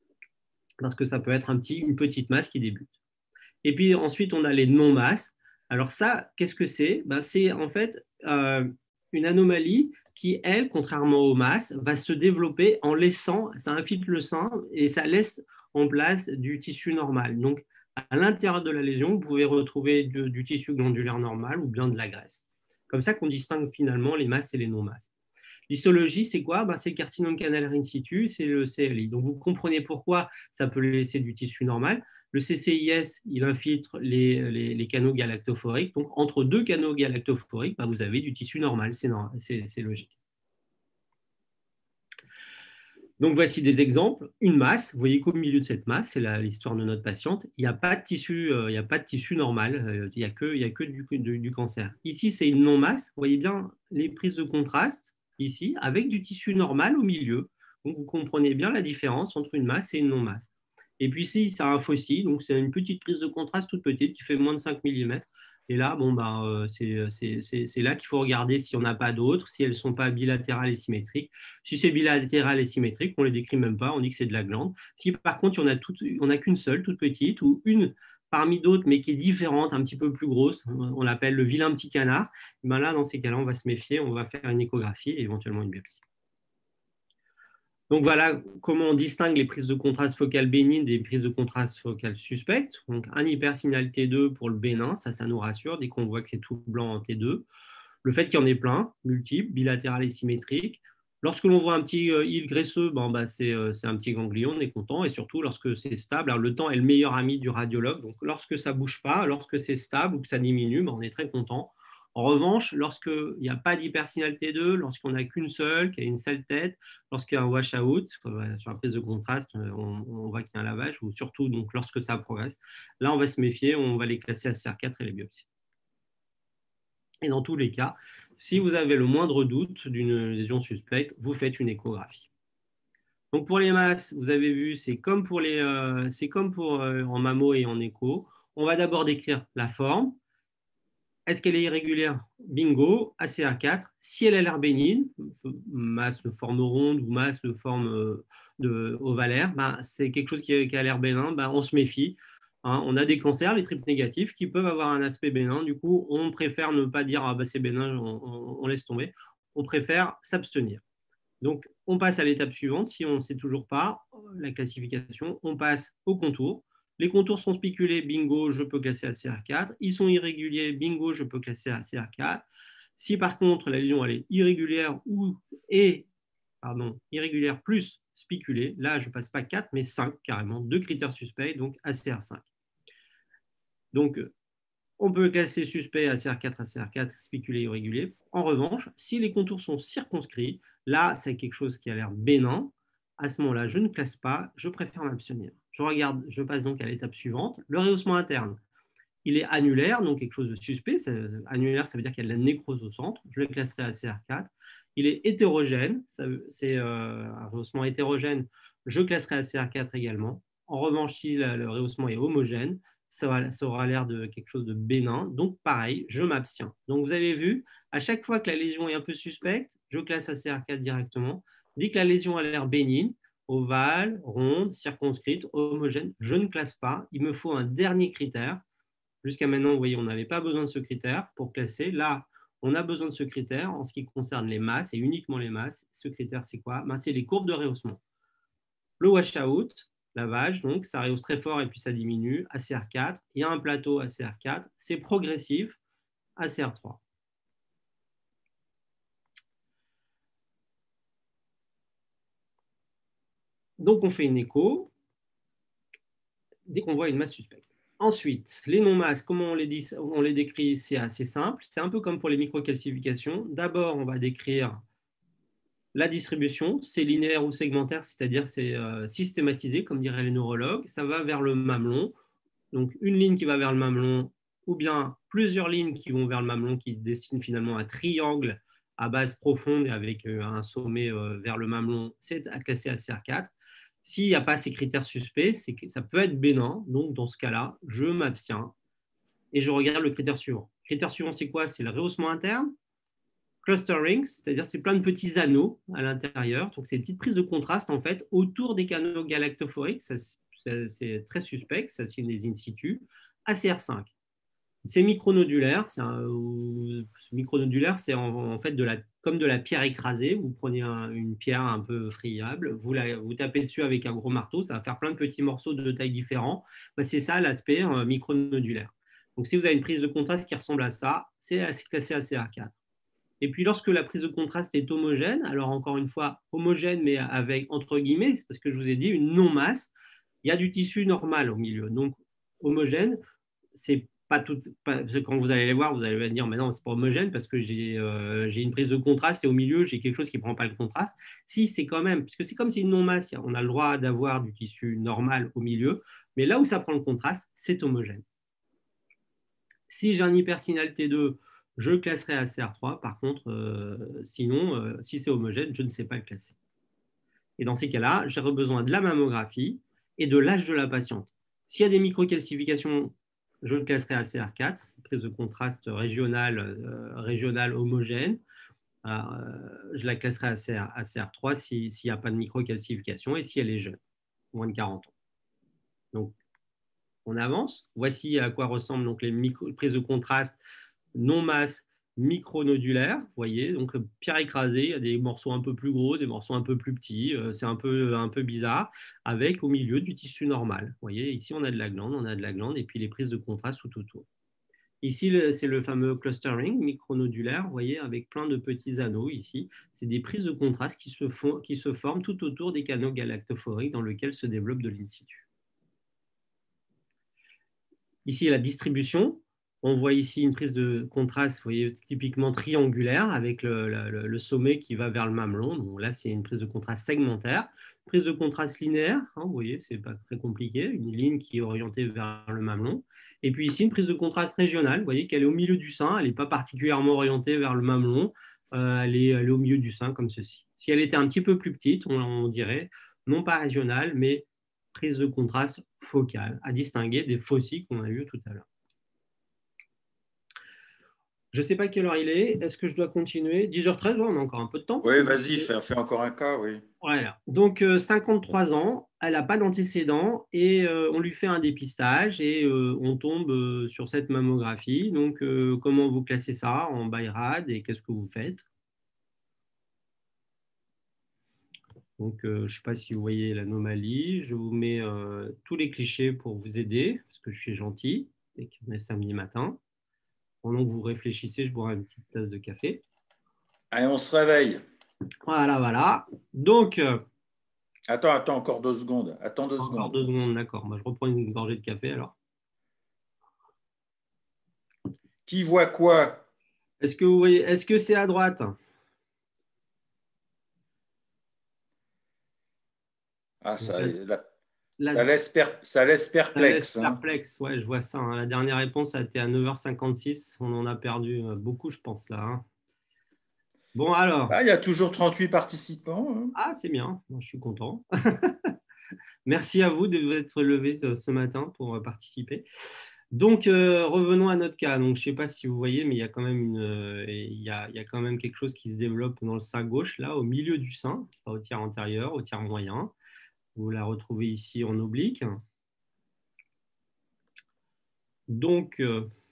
Parce que ça peut être une petite masse qui débute. Et puis ensuite, on a les non-masses. Alors ça, qu'est-ce que c'est? C'est en fait une anomalie qui, elle, contrairement aux masses, va se développer en laissant, ça infiltre le sein et ça laisse en place du tissu normal. Donc, à l'intérieur de la lésion, vous pouvez retrouver du tissu glandulaire normal ou bien de la graisse. Comme ça qu'on distingue finalement les masses et les non-masses. L'histologie, c'est quoi? C'est le carcinome canalaire in situ, c'est le CLI. Donc, vous comprenez pourquoi ça peut laisser du tissu normal. Le CCIS, il infiltre les canaux galactophoriques. Donc, entre deux canaux galactophoriques, vous avez du tissu normal. C'est logique. Donc, voici des exemples. Une masse, vous voyez qu'au milieu de cette masse, c'est l'histoire de notre patiente, il n'y a pas de tissu normal, il n'y a que du cancer. Ici, c'est une non-masse. Vous voyez bien les prises de contraste, ici, avec du tissu normal au milieu. Donc, vous comprenez bien la différence entre une masse et une non-masse. Et puis ici, c'est un foci, donc c'est une petite prise de contraste toute petite qui fait moins de 5 mm. Et là, c'est là qu'il faut regarder s'il n'y en a pas d'autres, si elles ne sont pas bilatérales et symétriques. Si c'est bilatéral et symétrique, on ne les décrit même pas, on dit que c'est de la glande. Si par contre, on n'a qu'une seule, toute petite, ou une parmi d'autres, mais qui est différente, un petit peu plus grosse, on l'appelle le vilain petit canard, là, dans ces cas-là, on va se méfier, on va faire une échographie et éventuellement une biopsie. Donc voilà comment on distingue les prises de contraste focales bénignes des prises de contraste focales suspectes. Donc un hypersignal T2 pour le bénin, ça nous rassure dès qu'on voit que c'est tout blanc en T2. Le fait qu'il y en ait plein, multiples, bilatéral et symétriques. Lorsque l'on voit un petit île graisseux, c'est un petit ganglion, on est content. Et surtout lorsque c'est stable, alors le temps est le meilleur ami du radiologue. Donc lorsque ça ne bouge pas, lorsque c'est stable ou que ça diminue, on est très content. En revanche, lorsqu'il n'y a pas d'hypersignal T2, lorsqu'on n'a qu'une seule, qu'il y a une sale tête, lorsqu'il y a un washout, sur la prise de contraste, on voit qu'il y a un lavage, ou surtout donc, lorsque ça progresse, là on va se méfier, on va les classer à CR4 et les biopsies. Et dans tous les cas, si vous avez le moindre doute d'une lésion suspecte, vous faites une échographie. Donc pour les masses, vous avez vu, c'est comme pour en mammo et en écho. On va d'abord décrire la forme. Est-ce qu'elle est irrégulière? Bingo, ACR4. Si elle a l'air bénigne, masse de forme ronde ou masse de forme ovalaire, c'est quelque chose qui a l'air bénin, on se méfie. On a des cancers, les triples négatifs, qui peuvent avoir un aspect bénin. Du coup, on préfère ne pas dire c'est bénin, on laisse tomber. On préfère s'abstenir. Donc, on passe à l'étape suivante. Si on ne sait toujours pas la classification, on passe au contour. Les contours sont spiculés, bingo, je peux classer à CR4. Ils sont irréguliers, bingo, je peux classer à CR4. Si par contre la lésion elle est irrégulière irrégulière plus spiculée, là je ne passe pas 4 mais 5 carrément, 2 critères suspects, donc ACR5. Donc on peut classer suspect à CR4, spiculé, irrégulier. En revanche, si les contours sont circonscrits, là c'est quelque chose qui a l'air bénin. À ce moment-là, je ne classe pas, je préfère m'abstenir. Je passe donc à l'étape suivante. Le rehaussement interne, il est annulaire, donc quelque chose de suspect. Annulaire, ça veut dire qu'il y a de la nécrose au centre. Je le classerai à CR4. Il est hétérogène, c'est un rehaussement hétérogène. Je classerai à CR4 également. En revanche, si le rehaussement est homogène, ça aura l'air de quelque chose de bénin. Donc, pareil, je m'abstiens. Donc, vous avez vu, à chaque fois que la lésion est un peu suspecte, je classe à CR4 directement. Dès que la lésion a l'air bénigne, ovale, ronde, circonscrite, homogène, je ne classe pas. Il me faut un dernier critère. Jusqu'à maintenant, vous voyez, on n'avait pas besoin de ce critère pour classer. Là, on a besoin de ce critère en ce qui concerne les masses et uniquement les masses. Ce critère, c'est quoi? C'est les courbes de rehaussement. Le washout, lavage, donc ça rehausse très fort et puis ça diminue, ACR4. Il y a un plateau ACR4. C'est progressif, ACR3. Donc, on fait une écho dès qu'on voit une masse suspecte. Ensuite, les non-masses, comment on les décrit? C'est assez simple. C'est un peu comme pour les microcalcifications. D'abord, on va décrire la distribution. C'est linéaire ou segmentaire, c'est-à-dire c'est systématisé, comme diraient les neurologues. Ça va vers le mamelon. Donc, une ligne qui va vers le mamelon ou bien plusieurs lignes qui vont vers le mamelon qui dessinent finalement un triangle à base profonde et avec un sommet vers le mamelon. C'est classé à CR4. S'il n'y a pas ces critères suspects, ça peut être bénin. Donc, dans ce cas-là, je m'abstiens et je regarde le critère suivant. Le critère suivant, c'est quoi? C'est le rehaussement interne, clustering, c'est-à-dire c'est plein de petits anneaux à l'intérieur. Donc, c'est une petite prise de contraste en fait autour des canaux galactophoriques. C'est très suspect, ça c'est des in situ. ACR5. C'est micronodulaire. Micronodulaire, c'est en fait comme de la pierre écrasée. Vous prenez une pierre un peu friable, vous tapez dessus avec un gros marteau, ça va faire plein de petits morceaux de taille différents. Ben, c'est ça l'aspect micronodulaire. Donc, si vous avez une prise de contraste qui ressemble à ça, c'est classé ACR4. Et puis, lorsque la prise de contraste est homogène, alors encore une fois, homogène, mais avec, entre guillemets, parce que je vous ai dit, une non-masse, il y a du tissu normal au milieu. Donc, homogène, c'est pas tout. Quand vous allez les voir, vous allez me dire, mais non, c'est pas homogène parce que j'ai une prise de contraste et au milieu, j'ai quelque chose qui ne prend pas le contraste. Si, c'est quand même, parce que c'est comme si une non-masse, on a le droit d'avoir du tissu normal au milieu, mais là où ça prend le contraste, c'est homogène. Si j'ai un hypersignal T2, je le classerai à CR3. Par contre, sinon, si c'est homogène, je ne sais pas le classer. Et dans ces cas-là, j'aurai besoin de la mammographie et de l'âge de la patiente. S'il y a des microcalcifications, je le classerai à CR4, prise de contraste régionale homogène. Je la classerai à CR3 s'il n'y a pas de microcalcification et si elle est jeune, moins de 40 ans. Donc, on avance. Voici à quoi ressemblent donc les prises de contraste non-masse micronodulaire. Vous voyez, donc pierre écrasée, il y a des morceaux un peu plus gros, des morceaux un peu plus petits. C'est un peu bizarre, avec au milieu du tissu normal. Vous voyez, ici, on a de la glande, et puis les prises de contraste tout autour. Ici, c'est le fameux clustering micronodulaire, vous voyez, avec plein de petits anneaux ici. C'est des prises de contraste qui se forment tout autour des canaux galactophoriques dans lesquels se développe de l'in situ. Ici, la distribution. On voit ici une prise de contraste, vous voyez, typiquement triangulaire, avec le sommet qui va vers le mamelon. Donc là, c'est une prise de contraste segmentaire. Prise de contraste linéaire, hein, vous voyez, c'est pas très compliqué, une ligne qui est orientée vers le mamelon. Et puis ici, une prise de contraste régionale, vous voyez qu'elle est au milieu du sein, elle n'est pas particulièrement orientée vers le mamelon, elle est au milieu du sein comme ceci. Si elle était un petit peu plus petite, on dirait, non pas régionale, mais prise de contraste focale, à distinguer des foci qu'on a vu tout à l'heure. Je ne sais pas quelle heure il est. Est-ce que je dois continuer? 10h13, on a encore un peu de temps. Oui, vas-y, fais encore un cas, oui. Voilà. Donc, 53 ans, elle n'a pas d'antécédents et on lui fait un dépistage et on tombe sur cette mammographie. Donc, comment vous classez ça en BI-RAD et qu'est-ce que vous faites? Donc, je ne sais pas si vous voyez l'anomalie. Je vous mets tous les clichés pour vous aider parce que je suis gentil et qu'on est samedi matin. Pendant que vous réfléchissez, je boirai une petite tasse de café. Allez, on se réveille. Voilà. Donc, attends, encore 2 secondes. Attends 2 secondes. Encore 2 secondes, d'accord. Moi, je reprends une gorgée de café alors. Qui voit quoi? Est-ce que vous voyez? Est-ce que c'est à droite? Ah, ça La- laisse perplexe. Ça laisse Hein. perplexe, ouais, je vois ça. Hein. La dernière réponse a été à 9h56. On en a perdu beaucoup, je pense, là. Hein. Bon, alors. Ah, il y a toujours 38 participants. Hein. Ah, c'est bien. Moi, je suis content. Merci à vous de vous être levé ce matin pour participer. Donc, revenons à notre cas. Donc, je ne sais pas si vous voyez, mais il y a quand même il y a quand même quelque chose qui se développe dans le sein gauche, là, au milieu du sein, pas au tiers antérieur, au tiers moyen. Vous la retrouvez ici en oblique. Donc,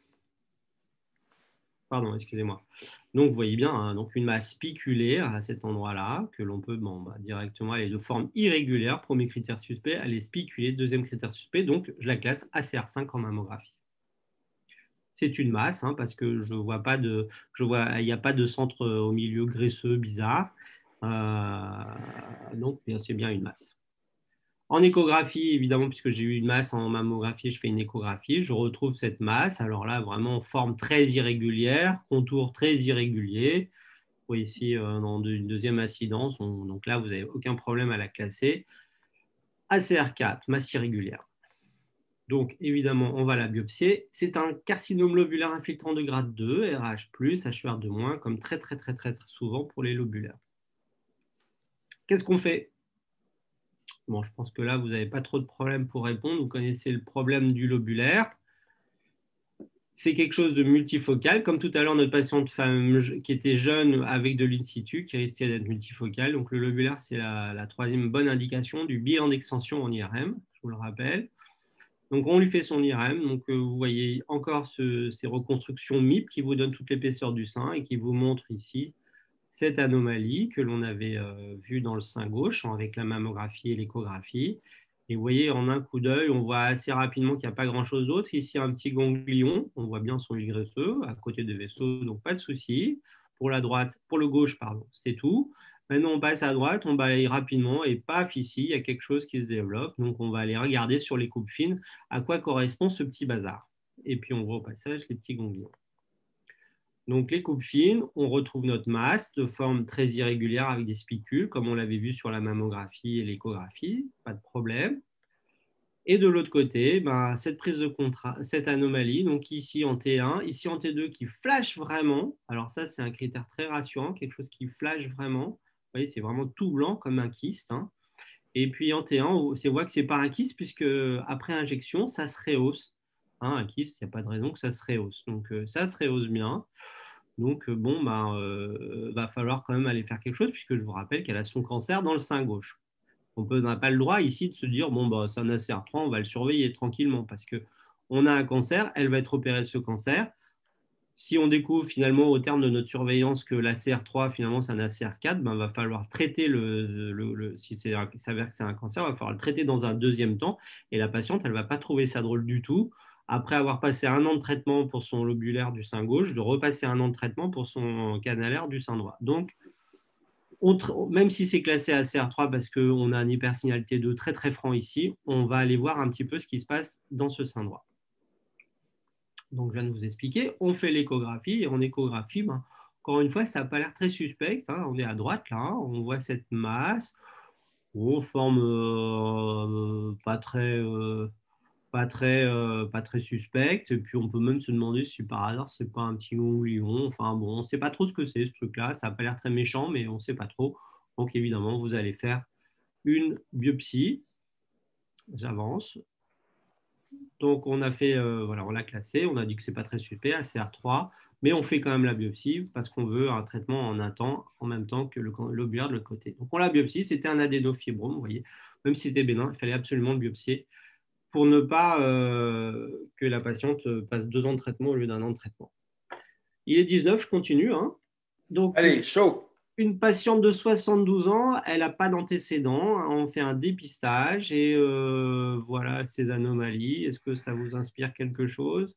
pardon, excusez-moi. Donc, vous voyez bien, hein, donc une masse spiculaire à cet endroit-là, que l'on peut directement, elle est de forme irrégulière. Premier critère suspect, elle est spiculée. Deuxième critère suspect, donc je la classe ACR5 en mammographie. C'est une masse, hein, parce que il n'y a pas de centre au milieu graisseux bizarre. Donc, c'est bien une masse. En échographie, évidemment, puisque j'ai eu une masse en mammographie, je fais une échographie, je retrouve cette masse. Alors là, vraiment, forme très irrégulière, contour très irrégulier. Vous voyez ici, dans une deuxième incidence, donc là, vous n'avez aucun problème à la classer. ACR4, masse irrégulière. Donc, évidemment, on va la biopsier. C'est un carcinome lobulaire infiltrant de grade 2, RH+, HUR2-, comme très souvent pour les lobulaires. Qu'est-ce qu'on fait? Bon, je pense que là, vous n'avez pas trop de problèmes pour répondre. Vous connaissez le problème du lobulaire. C'est quelque chose de multifocal. Comme tout à l'heure, notre patiente femme qui était jeune avec de l'in situ, qui risquait d'être multifocal. Donc, le lobulaire, c'est la troisième bonne indication du bilan d'extension en IRM, je vous le rappelle. Donc, on lui fait son IRM. Donc, vous voyez encore ces reconstructions MIP qui vous donnent toute l'épaisseur du sein et qui vous montrent ici cette anomalie que l'on avait vue dans le sein gauche avec la mammographie et l'échographie. Et vous voyez, en un coup d'œil, on voit assez rapidement qu'il n'y a pas grand-chose d'autre. Ici, un petit ganglion, on voit bien son huile graisseux à côté des vaisseaux, donc pas de souci. Pour la droite, pour le gauche, pardon, c'est tout. Maintenant, on passe à droite, on balaye rapidement et paf, ici, il y a quelque chose qui se développe. Donc, on va aller regarder sur les coupes fines à quoi correspond ce petit bazar. Et puis, on voit au passage les petits ganglions. Donc, les coupes fines, on retrouve notre masse de forme très irrégulière avec des spicules, comme on l'avait vu sur la mammographie et l'échographie, pas de problème. Et de l'autre côté, cette prise de contraste, cette anomalie, donc ici en T1, ici en T2, qui flash vraiment. Alors ça, c'est un critère très rassurant, quelque chose qui flash vraiment. Vous voyez, c'est vraiment tout blanc comme un kyste. Hein. Et puis en T1, on voit que ce n'est pas un kyste, puisque après injection, ça se rehausse. Hein, un kyste, il n'y a pas de raison que ça se rehausse. Donc ça se rehausse bien. Donc va falloir quand même aller faire quelque chose, puisque je vous rappelle qu'elle a son cancer dans le sein gauche. On n'a pas le droit ici de se dire, c'est un ACR3, on va le surveiller tranquillement, parce qu'on a un cancer, elle va être opérée de ce cancer. Si on découvre finalement au terme de notre surveillance que l'ACR3, finalement, c'est un ACR4, va falloir traiter si ça s'avère que c'est un cancer, il va falloir le traiter dans un deuxième temps. Et la patiente, elle ne va pas trouver ça drôle du tout, après avoir passé 1 an de traitement pour son lobulaire du sein gauche, de repasser 1 an de traitement pour son canalaire du sein droit. Donc, même si c'est classé ACR3 parce qu'on a une hypersignalité 2 très très franc ici, on va aller voir un petit peu ce qui se passe dans ce sein droit. Donc, je viens de vous expliquer. On fait l'échographie et en échographie, encore une fois, ça n'a pas l'air très suspect. Hein. On est à droite là, hein. On voit cette masse en forme pas très suspecte. Et puis, on peut même se demander si par hasard, ce n'est pas un petit ganglion. Enfin, bon, on ne sait pas trop ce que c'est, ce truc-là. Ça n'a pas l'air très méchant, mais on ne sait pas trop. Donc, évidemment, vous allez faire une biopsie. J'avance. Donc, on a fait, voilà, on l'a classé. On a dit que ce n'est pas très suspect, ACR3. Mais on fait quand même la biopsie parce qu'on veut un traitement en même temps que le lobulaire de l'autre côté. Donc, on l'a biopsie. C'était un adénofibrome, vous voyez. Même si c'était bénin, il fallait absolument le biopsier pour ne pas que la patiente passe 2 ans de traitement au lieu d'1 an de traitement. Il est 19, je continue. Hein. Donc, allez, chaud. Une patiente de 72 ans, elle n'a pas d'antécédents. On fait un dépistage et voilà ces anomalies. Est-ce que ça vous inspire quelque chose?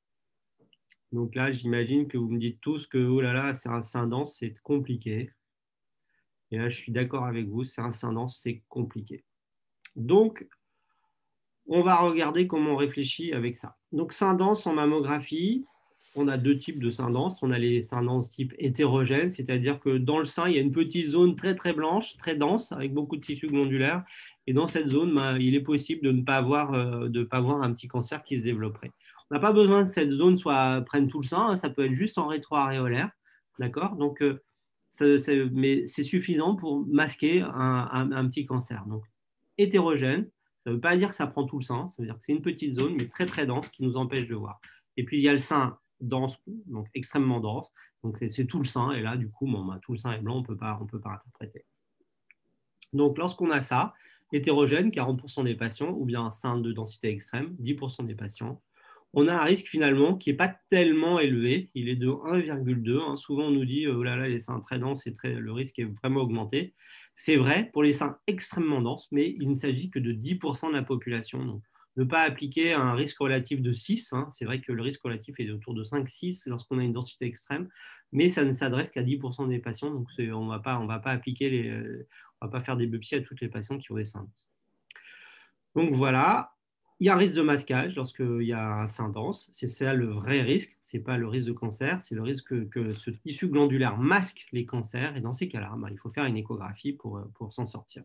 Donc là, j'imagine que vous me dites tous que oh là là, c'est un sein dense, c'est compliqué. Et là, je suis d'accord avec vous, c'est un sein dense, c'est compliqué. Donc, on va regarder comment on réfléchit avec ça. Donc, sein dense en mammographie, on a 2 types de sein dense. On a les seins denses type hétérogène, c'est-à-dire que dans le sein, il y a une petite zone très, très blanche, très dense, avec beaucoup de tissu glandulaire. Et dans cette zone, il est possible de ne pas avoir un petit cancer qui se développerait. On n'a pas besoin que cette zone prenne tout le sein, hein, ça peut être juste en rétro-aréolaire. D'accord? Donc, mais c'est suffisant pour masquer un petit cancer. Donc, hétérogène, ça ne veut pas dire que ça prend tout le sein, ça veut dire que c'est une petite zone, mais très très dense, qui nous empêche de voir. Et puis il y a le sein dense, donc extrêmement dense, donc c'est tout le sein, et là du coup, tout le sein est blanc, on ne peut pas interpréter. Donc lorsqu'on a ça, hétérogène, 40% des patients, ou bien un sein de densité extrême, 10% des patients, on a un risque finalement qui n'est pas tellement élevé, il est de 1,2. Hein. Souvent on nous dit, oh là là, les seins très denses, le risque est vraiment augmenté. C'est vrai pour les seins extrêmement denses, mais il ne s'agit que de 10% de la population. Donc, ne pas appliquer un risque relatif de 6. Hein. C'est vrai que le risque relatif est autour de 5-6 lorsqu'on a une densité extrême, mais ça ne s'adresse qu'à 10% des patients. Donc, on ne va pas appliquer on va pas faire des biopsies à toutes les patients qui ont des seins denses. Donc voilà, il y a un risque de masquage lorsqu'il y a un sein dense. C'est ça le vrai risque. Ce n'est pas le risque de cancer, c'est le risque que ce tissu glandulaire masque les cancers. Et dans ces cas-là, il faut faire une échographie pour s'en sortir.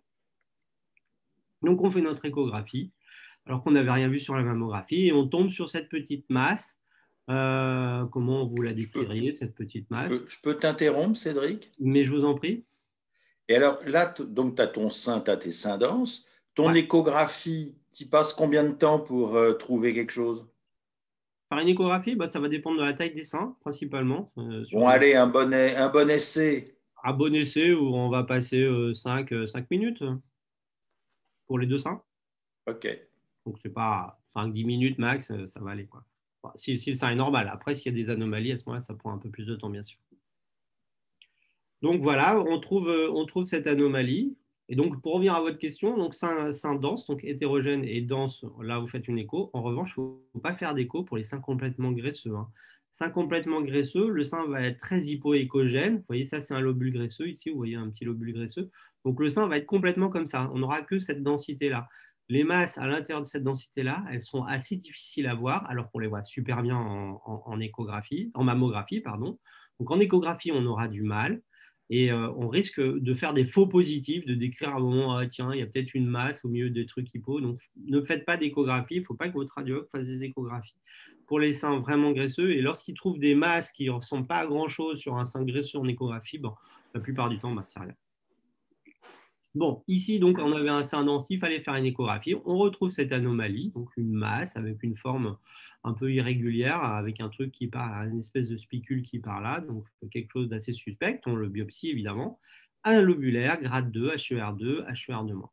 Donc on fait notre échographie alors qu'on n'avait rien vu sur la mammographie et on tombe sur cette petite masse. Comment vous la décririez, cette petite masse? Je peux t'interrompre, Cédric? Mais je vous en prie. Et alors là, donc tu as ton sein, tu as tes seins denses. Ton échographie, tu passes combien de temps pour trouver quelque chose? Faire une échographie, ça va dépendre de la taille des seins, principalement. Bon, allez, un bon essai. Un bon essai où on va passer 5 minutes pour les 2 seins. OK. Donc, c'est pas Enfin, 10 minutes max, ça va aller, quoi. Enfin, si le sein est normal. Après, s'il y a des anomalies, à ce moment-là, ça prend un peu plus de temps, bien sûr. Donc voilà, on trouve cette anomalie. Et donc, pour revenir à votre question, donc sein dense, donc hétérogène et dense, là, vous faites une écho. En revanche, il ne faut pas faire d'écho pour les seins complètement graisseux. Hein. Sein complètement graisseux, le sein va être très hypoéchogène. Vous voyez, ça, c'est un lobule graisseux. Ici, vous voyez un petit lobule graisseux. Donc, le sein va être complètement comme ça. On n'aura que cette densité-là. Les masses à l'intérieur de cette densité-là, elles sont assez difficiles à voir, alors qu'on les voit super bien en échographie, en mammographie, pardon. Donc, en échographie, on aura du mal. Et on risque de faire des faux positifs, de décrire à un moment, ah, tiens, il y a peut-être une masse au milieu des trucs hypo. Donc, ne faites pas d'échographie. Il ne faut pas que votre radiologue fasse des échographies pour les seins vraiment graisseux. Et lorsqu'il trouve des masses qui ne ressemblent pas à grand-chose sur un sein graisseux en échographie, bon, la plupart du temps, c'est rien. Bon, ici, donc, on avait un sein dense, il fallait faire une échographie. On retrouve cette anomalie, donc une masse avec une forme un peu irrégulière, avec un truc qui part, une espèce de spicule qui part là, donc quelque chose d'assez suspect. On le biopsie, évidemment. Un lobulaire, grade 2, HER2, HER2-.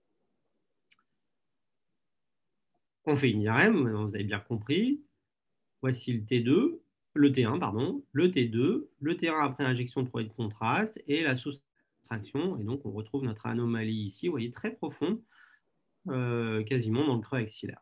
On fait une IRM, vous avez bien compris. Voici le T2, le T1, pardon, le T2, le T1 après injection de produit de contraste et la soustraction. Et donc, on retrouve notre anomalie ici, vous voyez, très profonde, quasiment dans le creux axillaire.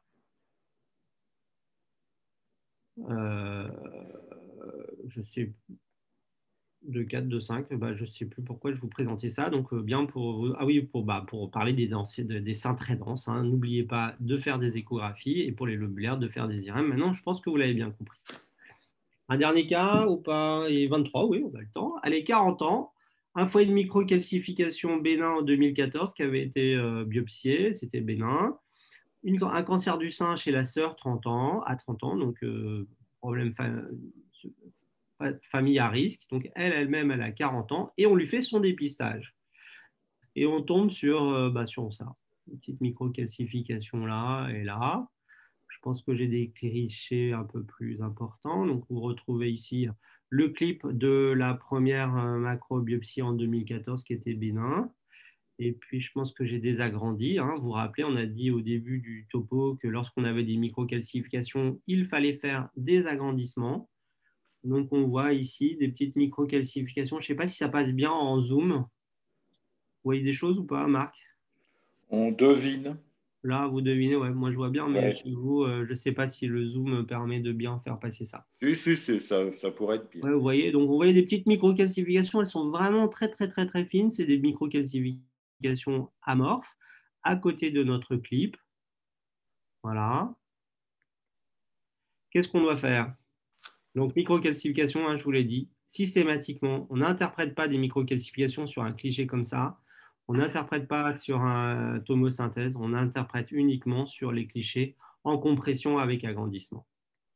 Je sais de 4, de 5, je ne sais plus pourquoi je vous présentais ça. Donc, bien pour, ah oui, pour parler des seins très denses. Hein. N'oubliez pas de faire des échographies et pour les lobulaires, de faire des IRM. Maintenant, je pense que vous l'avez bien compris. Un dernier cas ou pas? Et 23, oui, on a le temps. Allez, 40 ans. Un foyer de microcalcification bénin en 2014 qui avait été biopsié, c'était bénin. Un cancer du sein chez la sœur, 30 ans, à 30 ans, donc problème famille à risque. Donc elle-même, elle a 40 ans et on lui fait son dépistage. Et on tombe sur ça, une petite microcalcification là et là. Je pense que j'ai des clichés un peu plus importants. Donc vous retrouvez ici le clip de la première macrobiopsie en 2014 qui était bénin. Et puis, je pense que j'ai désagrandi. Hein. Vous vous rappelez, on a dit au début du topo que lorsqu'on avait des microcalcifications, il fallait faire des agrandissements. Donc, on voit ici des petites microcalcifications. Je ne sais pas si ça passe bien en zoom. Vous voyez des choses ou pas, Marc? On devine. Là, vous devinez, ouais, moi je vois bien, mais Ouais. chez vous, je ne sais pas si le zoom permet de bien faire passer ça. Si, ça pourrait être bien. Ouais, vous voyez, donc vous voyez des petites microcalcifications, elles sont vraiment très, très, très, très fines. C'est des microcalcifications amorphes à côté de notre clip. Voilà. Qu'est-ce qu'on doit faire? Donc, microcalcification, hein, je vous l'ai dit, systématiquement, on n'interprète pas des microcalcifications sur un cliché comme ça. On n'interprète pas sur un tomosynthèse, on interprète uniquement sur les clichés en compression avec agrandissement.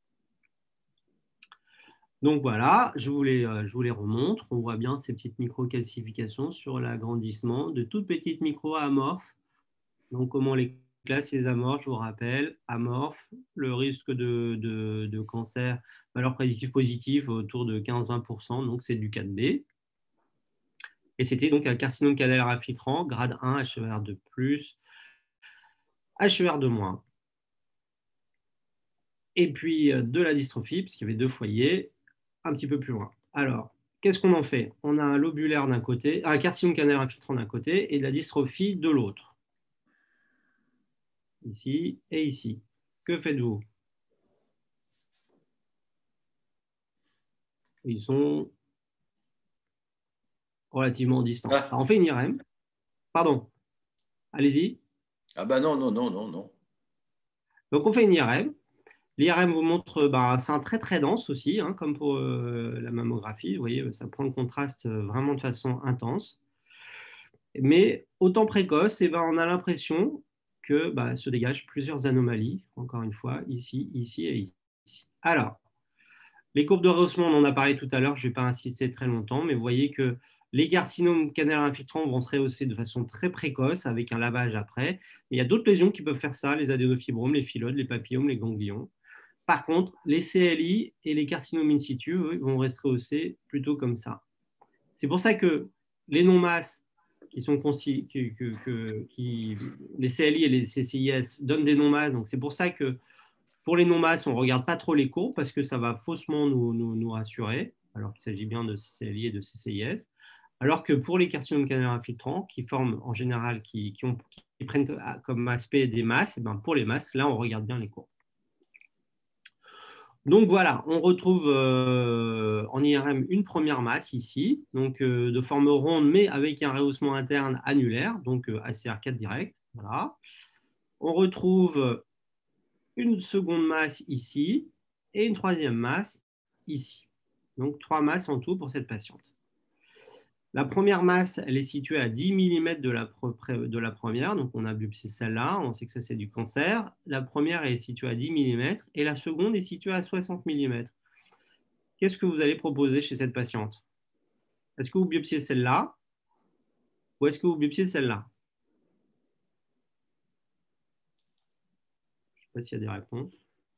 Donc voilà, je vous les remontre. On voit bien ces petites microcalcifications sur l'agrandissement de toutes petites micro-amorphes. Donc comment les classe ces amorphes, je vous rappelle, amorphes, le risque de cancer, valeur prédictive positive autour de 15-20%, donc c'est du 4B. Et c'était donc un carcinome canalaire infiltrant, grade 1, HER2+, HER2-. Et puis de la dystrophie, puisqu'il y avait 2 foyers, un petit peu plus loin. Alors, qu'est-ce qu'on en fait? On a un lobulaire d'un côté, un carcinome canalaire infiltrant d'un côté et de la dystrophie de l'autre. Ici et ici. Que faites-vous? Ils sont relativement distants. Ah. Alors, on fait une IRM. Pardon. Allez-y. Ah ben non. Donc, on fait une IRM. L'IRM vous montre un sein très, très dense aussi, hein, comme pour la mammographie. Vous voyez, ça prend le contraste vraiment de façon intense. Mais au temps précoce, on a l'impression que se dégagent plusieurs anomalies, encore une fois, ici, ici et ici. Alors, les courbes de rehaussement, on en a parlé tout à l'heure, je ne vais pas insister très longtemps, mais vous voyez que les carcinomes canalaires infiltrants vont se rehausser de façon très précoce avec un lavage après. Et il y a d'autres lésions qui peuvent faire ça, les adénofibromes, les phyllodes, les papillomes, les ganglions. Par contre, les CLI et les carcinomes in situ eux, vont rester rehaussés plutôt comme ça. C'est pour ça que les non-masses qui sont les CLI et les CCIS donnent des non-masses. Donc, c'est pour ça que Pour les non-masses, on ne regarde pas trop les courbes parce que ça va faussement nous rassurer, alors qu'il s'agit bien de CCLI et de CCIS. Alors que pour les carcinomes canalaires infiltrants, qui forment en général, qui prennent comme aspect des masses, et ben pour les masses, là, on regarde bien les courbes. Donc voilà, on retrouve en IRM une première masse ici, donc de forme ronde, mais avec un rehaussement interne annulaire, donc ACR4 direct. Voilà. On retrouve une seconde masse ici et une troisième masse ici. Donc 3 masses en tout pour cette patiente. La première masse, elle est située à 10 mm de la première, donc on a biopsié celle-là, on sait que ça c'est du cancer. La première est située à 10 mm et la seconde est située à 60 mm. Qu'est-ce que vous allez proposer chez cette patiente? Est-ce que vous biopsiez celle-là ou est-ce que vous biopsiez celle-là? Je ne sais pas s'il y a des réponses.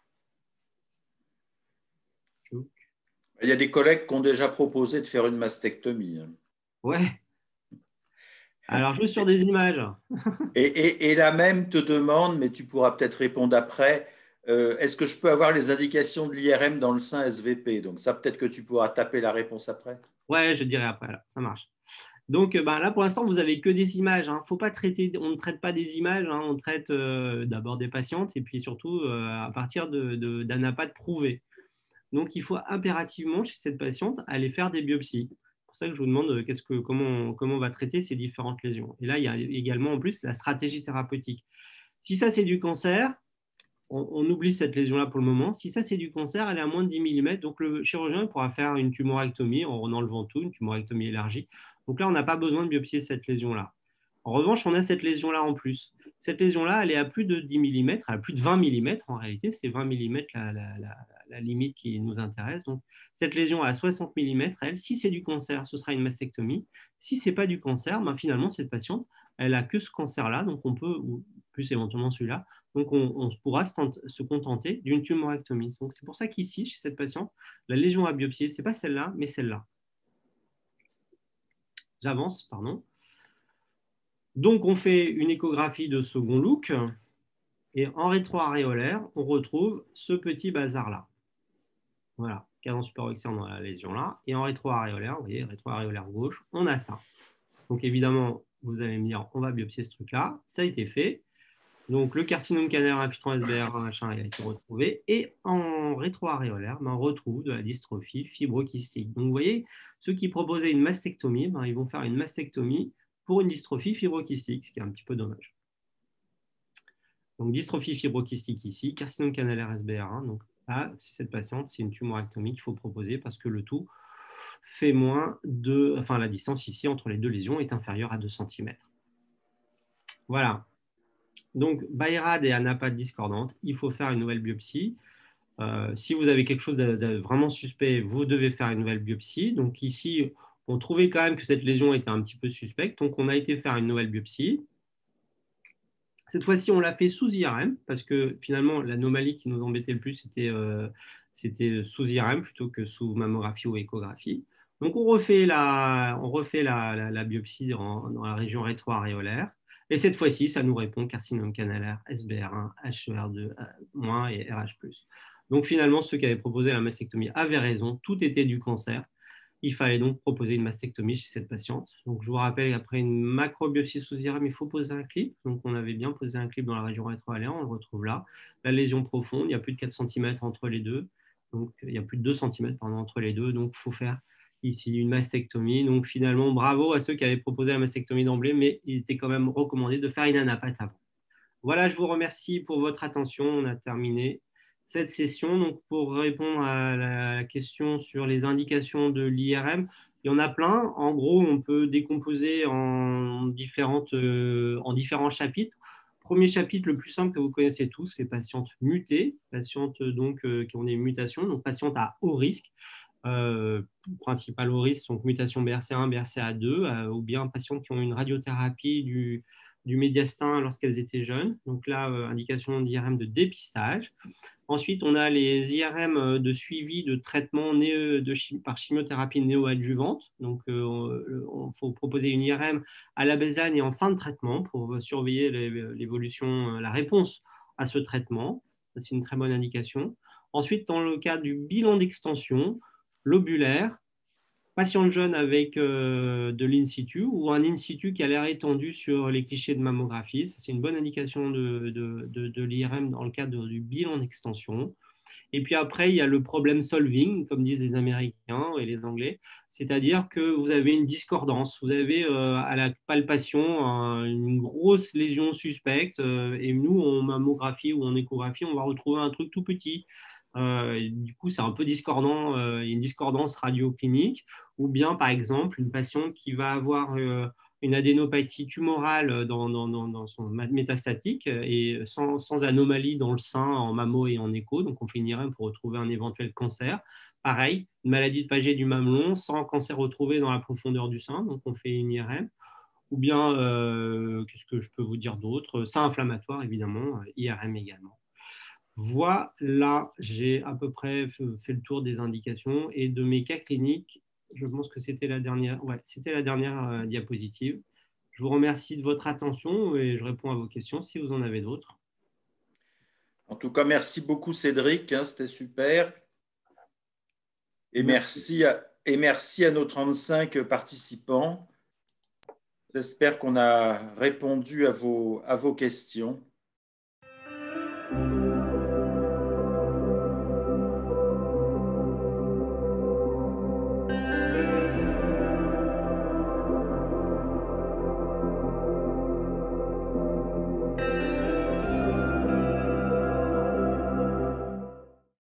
Il y a des collègues qui ont déjà proposé de faire une mastectomie. Ouais. Alors, juste sur des images. Et la même te demande, mais tu pourras peut-être répondre après, est-ce que je peux avoir les indications de l'IRM dans le sein SVP? Donc ça, peut-être que tu pourras taper la réponse après. Ouais, je dirai après, là. Ça marche. Donc là, pour l'instant, vous n'avez que des images. Hein. Faut pas traiter, on ne traite pas des images, hein. On traite d'abord des patientes et puis surtout à partir d'anapaths prouvés. Donc, il faut impérativement, chez cette patiente, aller faire des biopsies. C'est pour ça que je vous demande comment on va traiter ces différentes lésions. Et là, il y a également en plus la stratégie thérapeutique. Si ça, c'est du cancer, on oublie cette lésion-là pour le moment. Si ça, c'est du cancer, elle est à moins de 10 mm. Donc, le chirurgien pourra faire une tumorectomie en enlevant tout, une tumorectomie élargie. Donc là, on n'a pas besoin de biopsier cette lésion-là. En revanche, on a cette lésion-là en plus. Cette lésion-là, elle est à plus de 10 mm, à plus de 20 mm en réalité. C'est 20 mm la limite qui nous intéresse. Donc, cette lésion à 60 mm, elle, si c'est du cancer, ce sera une mastectomie. Si ce n'est pas du cancer, ben finalement, cette patiente, elle n'a que ce cancer-là, donc on peut, ou plus éventuellement celui-là, donc on pourra se contenter d'une tumorectomie. Donc, c'est pour ça qu'ici, chez cette patiente, la lésion à biopsier, ce n'est pas celle-là, mais celle-là. J'avance, pardon. Donc, on fait une échographie de second look et en rétroaréolaire, on retrouve ce petit bazar-là. Voilà, cadence supérieur dans la lésion-là. Et en rétroaréolaire, vous voyez, rétroaréolaire gauche, on a ça. Donc, évidemment, vous allez me dire, on va biopsier ce truc-là. Ça a été fait. Donc, le carcinome canalaire infiltrant SBR1, machin, il a été retrouvé. Et en rétroaréolaire, on retrouve de la dystrophie fibrokystique. Donc, vous voyez, ceux qui proposaient une mastectomie, ils vont faire une mastectomie pour une dystrophie fibrokystique, ce qui est un petit peu dommage. Donc, dystrophie fibrokystique ici, carcinome canalaire SBR1. Donc, là, cette patiente, c'est une tumorectomie qu'il faut proposer parce que le tout fait moins de... Enfin, la distance ici entre les deux lésions est inférieure à 2 cm. Voilà. Donc, BI-RAD et anapathie discordante, il faut faire une nouvelle biopsie. Si vous avez quelque chose de vraiment suspect, vous devez faire une nouvelle biopsie. Donc ici, on trouvait quand même que cette lésion était un petit peu suspecte. Donc, on a été faire une nouvelle biopsie. Cette fois-ci, on l'a fait sous IRM parce que finalement, l'anomalie qui nous embêtait le plus, c'était sous IRM plutôt que sous mammographie ou échographie. Donc, on refait la biopsie dans la région rétroaréolaire. Et cette fois-ci, ça nous répond carcinome canalaire, SBR1, HER2- et RH+. Donc finalement, ceux qui avaient proposé la mastectomie avaient raison, tout était du cancer. Il fallait donc proposer une mastectomie chez cette patiente. Donc je vous rappelle, après une macrobiopsie sous IRM, il faut poser un clip. Donc on avait bien posé un clip dans la région rétroaléaire, on le retrouve là. La lésion profonde, il y a plus de 4 cm entre les deux. Donc il y a plus de 2 cm entre les deux. Donc il faut faire ici une mastectomie. Donc finalement, bravo à ceux qui avaient proposé la mastectomie d'emblée, mais il était quand même recommandé de faire une anapathie avant. Voilà, je vous remercie pour votre attention. On a terminé cette session. Donc, pour répondre à la question sur les indications de l'IRM, il y en a plein. En gros, on peut décomposer en différents chapitres. Premier chapitre, le plus simple que vous connaissez tous, c'est patientes mutées, patientes donc, qui ont des mutations, donc patientes à haut risque. Principal haut risque, donc mutation BRCA1, BRCA2, ou bien patientes qui ont une radiothérapie du médiastin lorsqu'elles étaient jeunes. Donc là, indication d'IRM de dépistage. Ensuite, on a les IRM de suivi de traitement par chimiothérapie néoadjuvante. Donc, il faut proposer une IRM à la baseline et en fin de traitement pour surveiller l'évolution, la réponse à ce traitement. Ça, c'est une très bonne indication. Ensuite, dans le cas du bilan d'extension lobulaire, patient jeune avec de l'in situ ou un in situ qui a l'air étendu sur les clichés de mammographie. Ça, c'est une bonne indication de l'IRM dans le cadre du bilan d'extension. Et puis après, il y a le problème solving, comme disent les Américains et les Anglais, c'est-à-dire que vous avez une discordance. Vous avez à la palpation une grosse lésion suspecte et nous, en mammographie ou en échographie, on va retrouver un truc tout petit. Du coup, c'est un peu discordant, une discordance radioclinique, ou bien par exemple une patiente qui va avoir une adénopathie tumorale dans son métastatique et sans anomalie dans le sein en mammo et en écho, donc on fait une IRM pour retrouver un éventuel cancer. Pareil, une maladie de Paget du mamelon sans cancer retrouvé dans la profondeur du sein, donc on fait une IRM. Ou bien, qu'est-ce que je peux vous dire d'autre? Sein inflammatoire, évidemment, IRM également. Voilà, j'ai à peu près fait le tour des indications et de mes cas cliniques. Je pense que c'était la dernière, diapositive. Je vous remercie de votre attention et je réponds à vos questions si vous en avez d'autres. En tout cas, merci beaucoup Cédric, hein, c'était super. Et merci à nos 35 participants. J'espère qu'on a répondu à vos questions.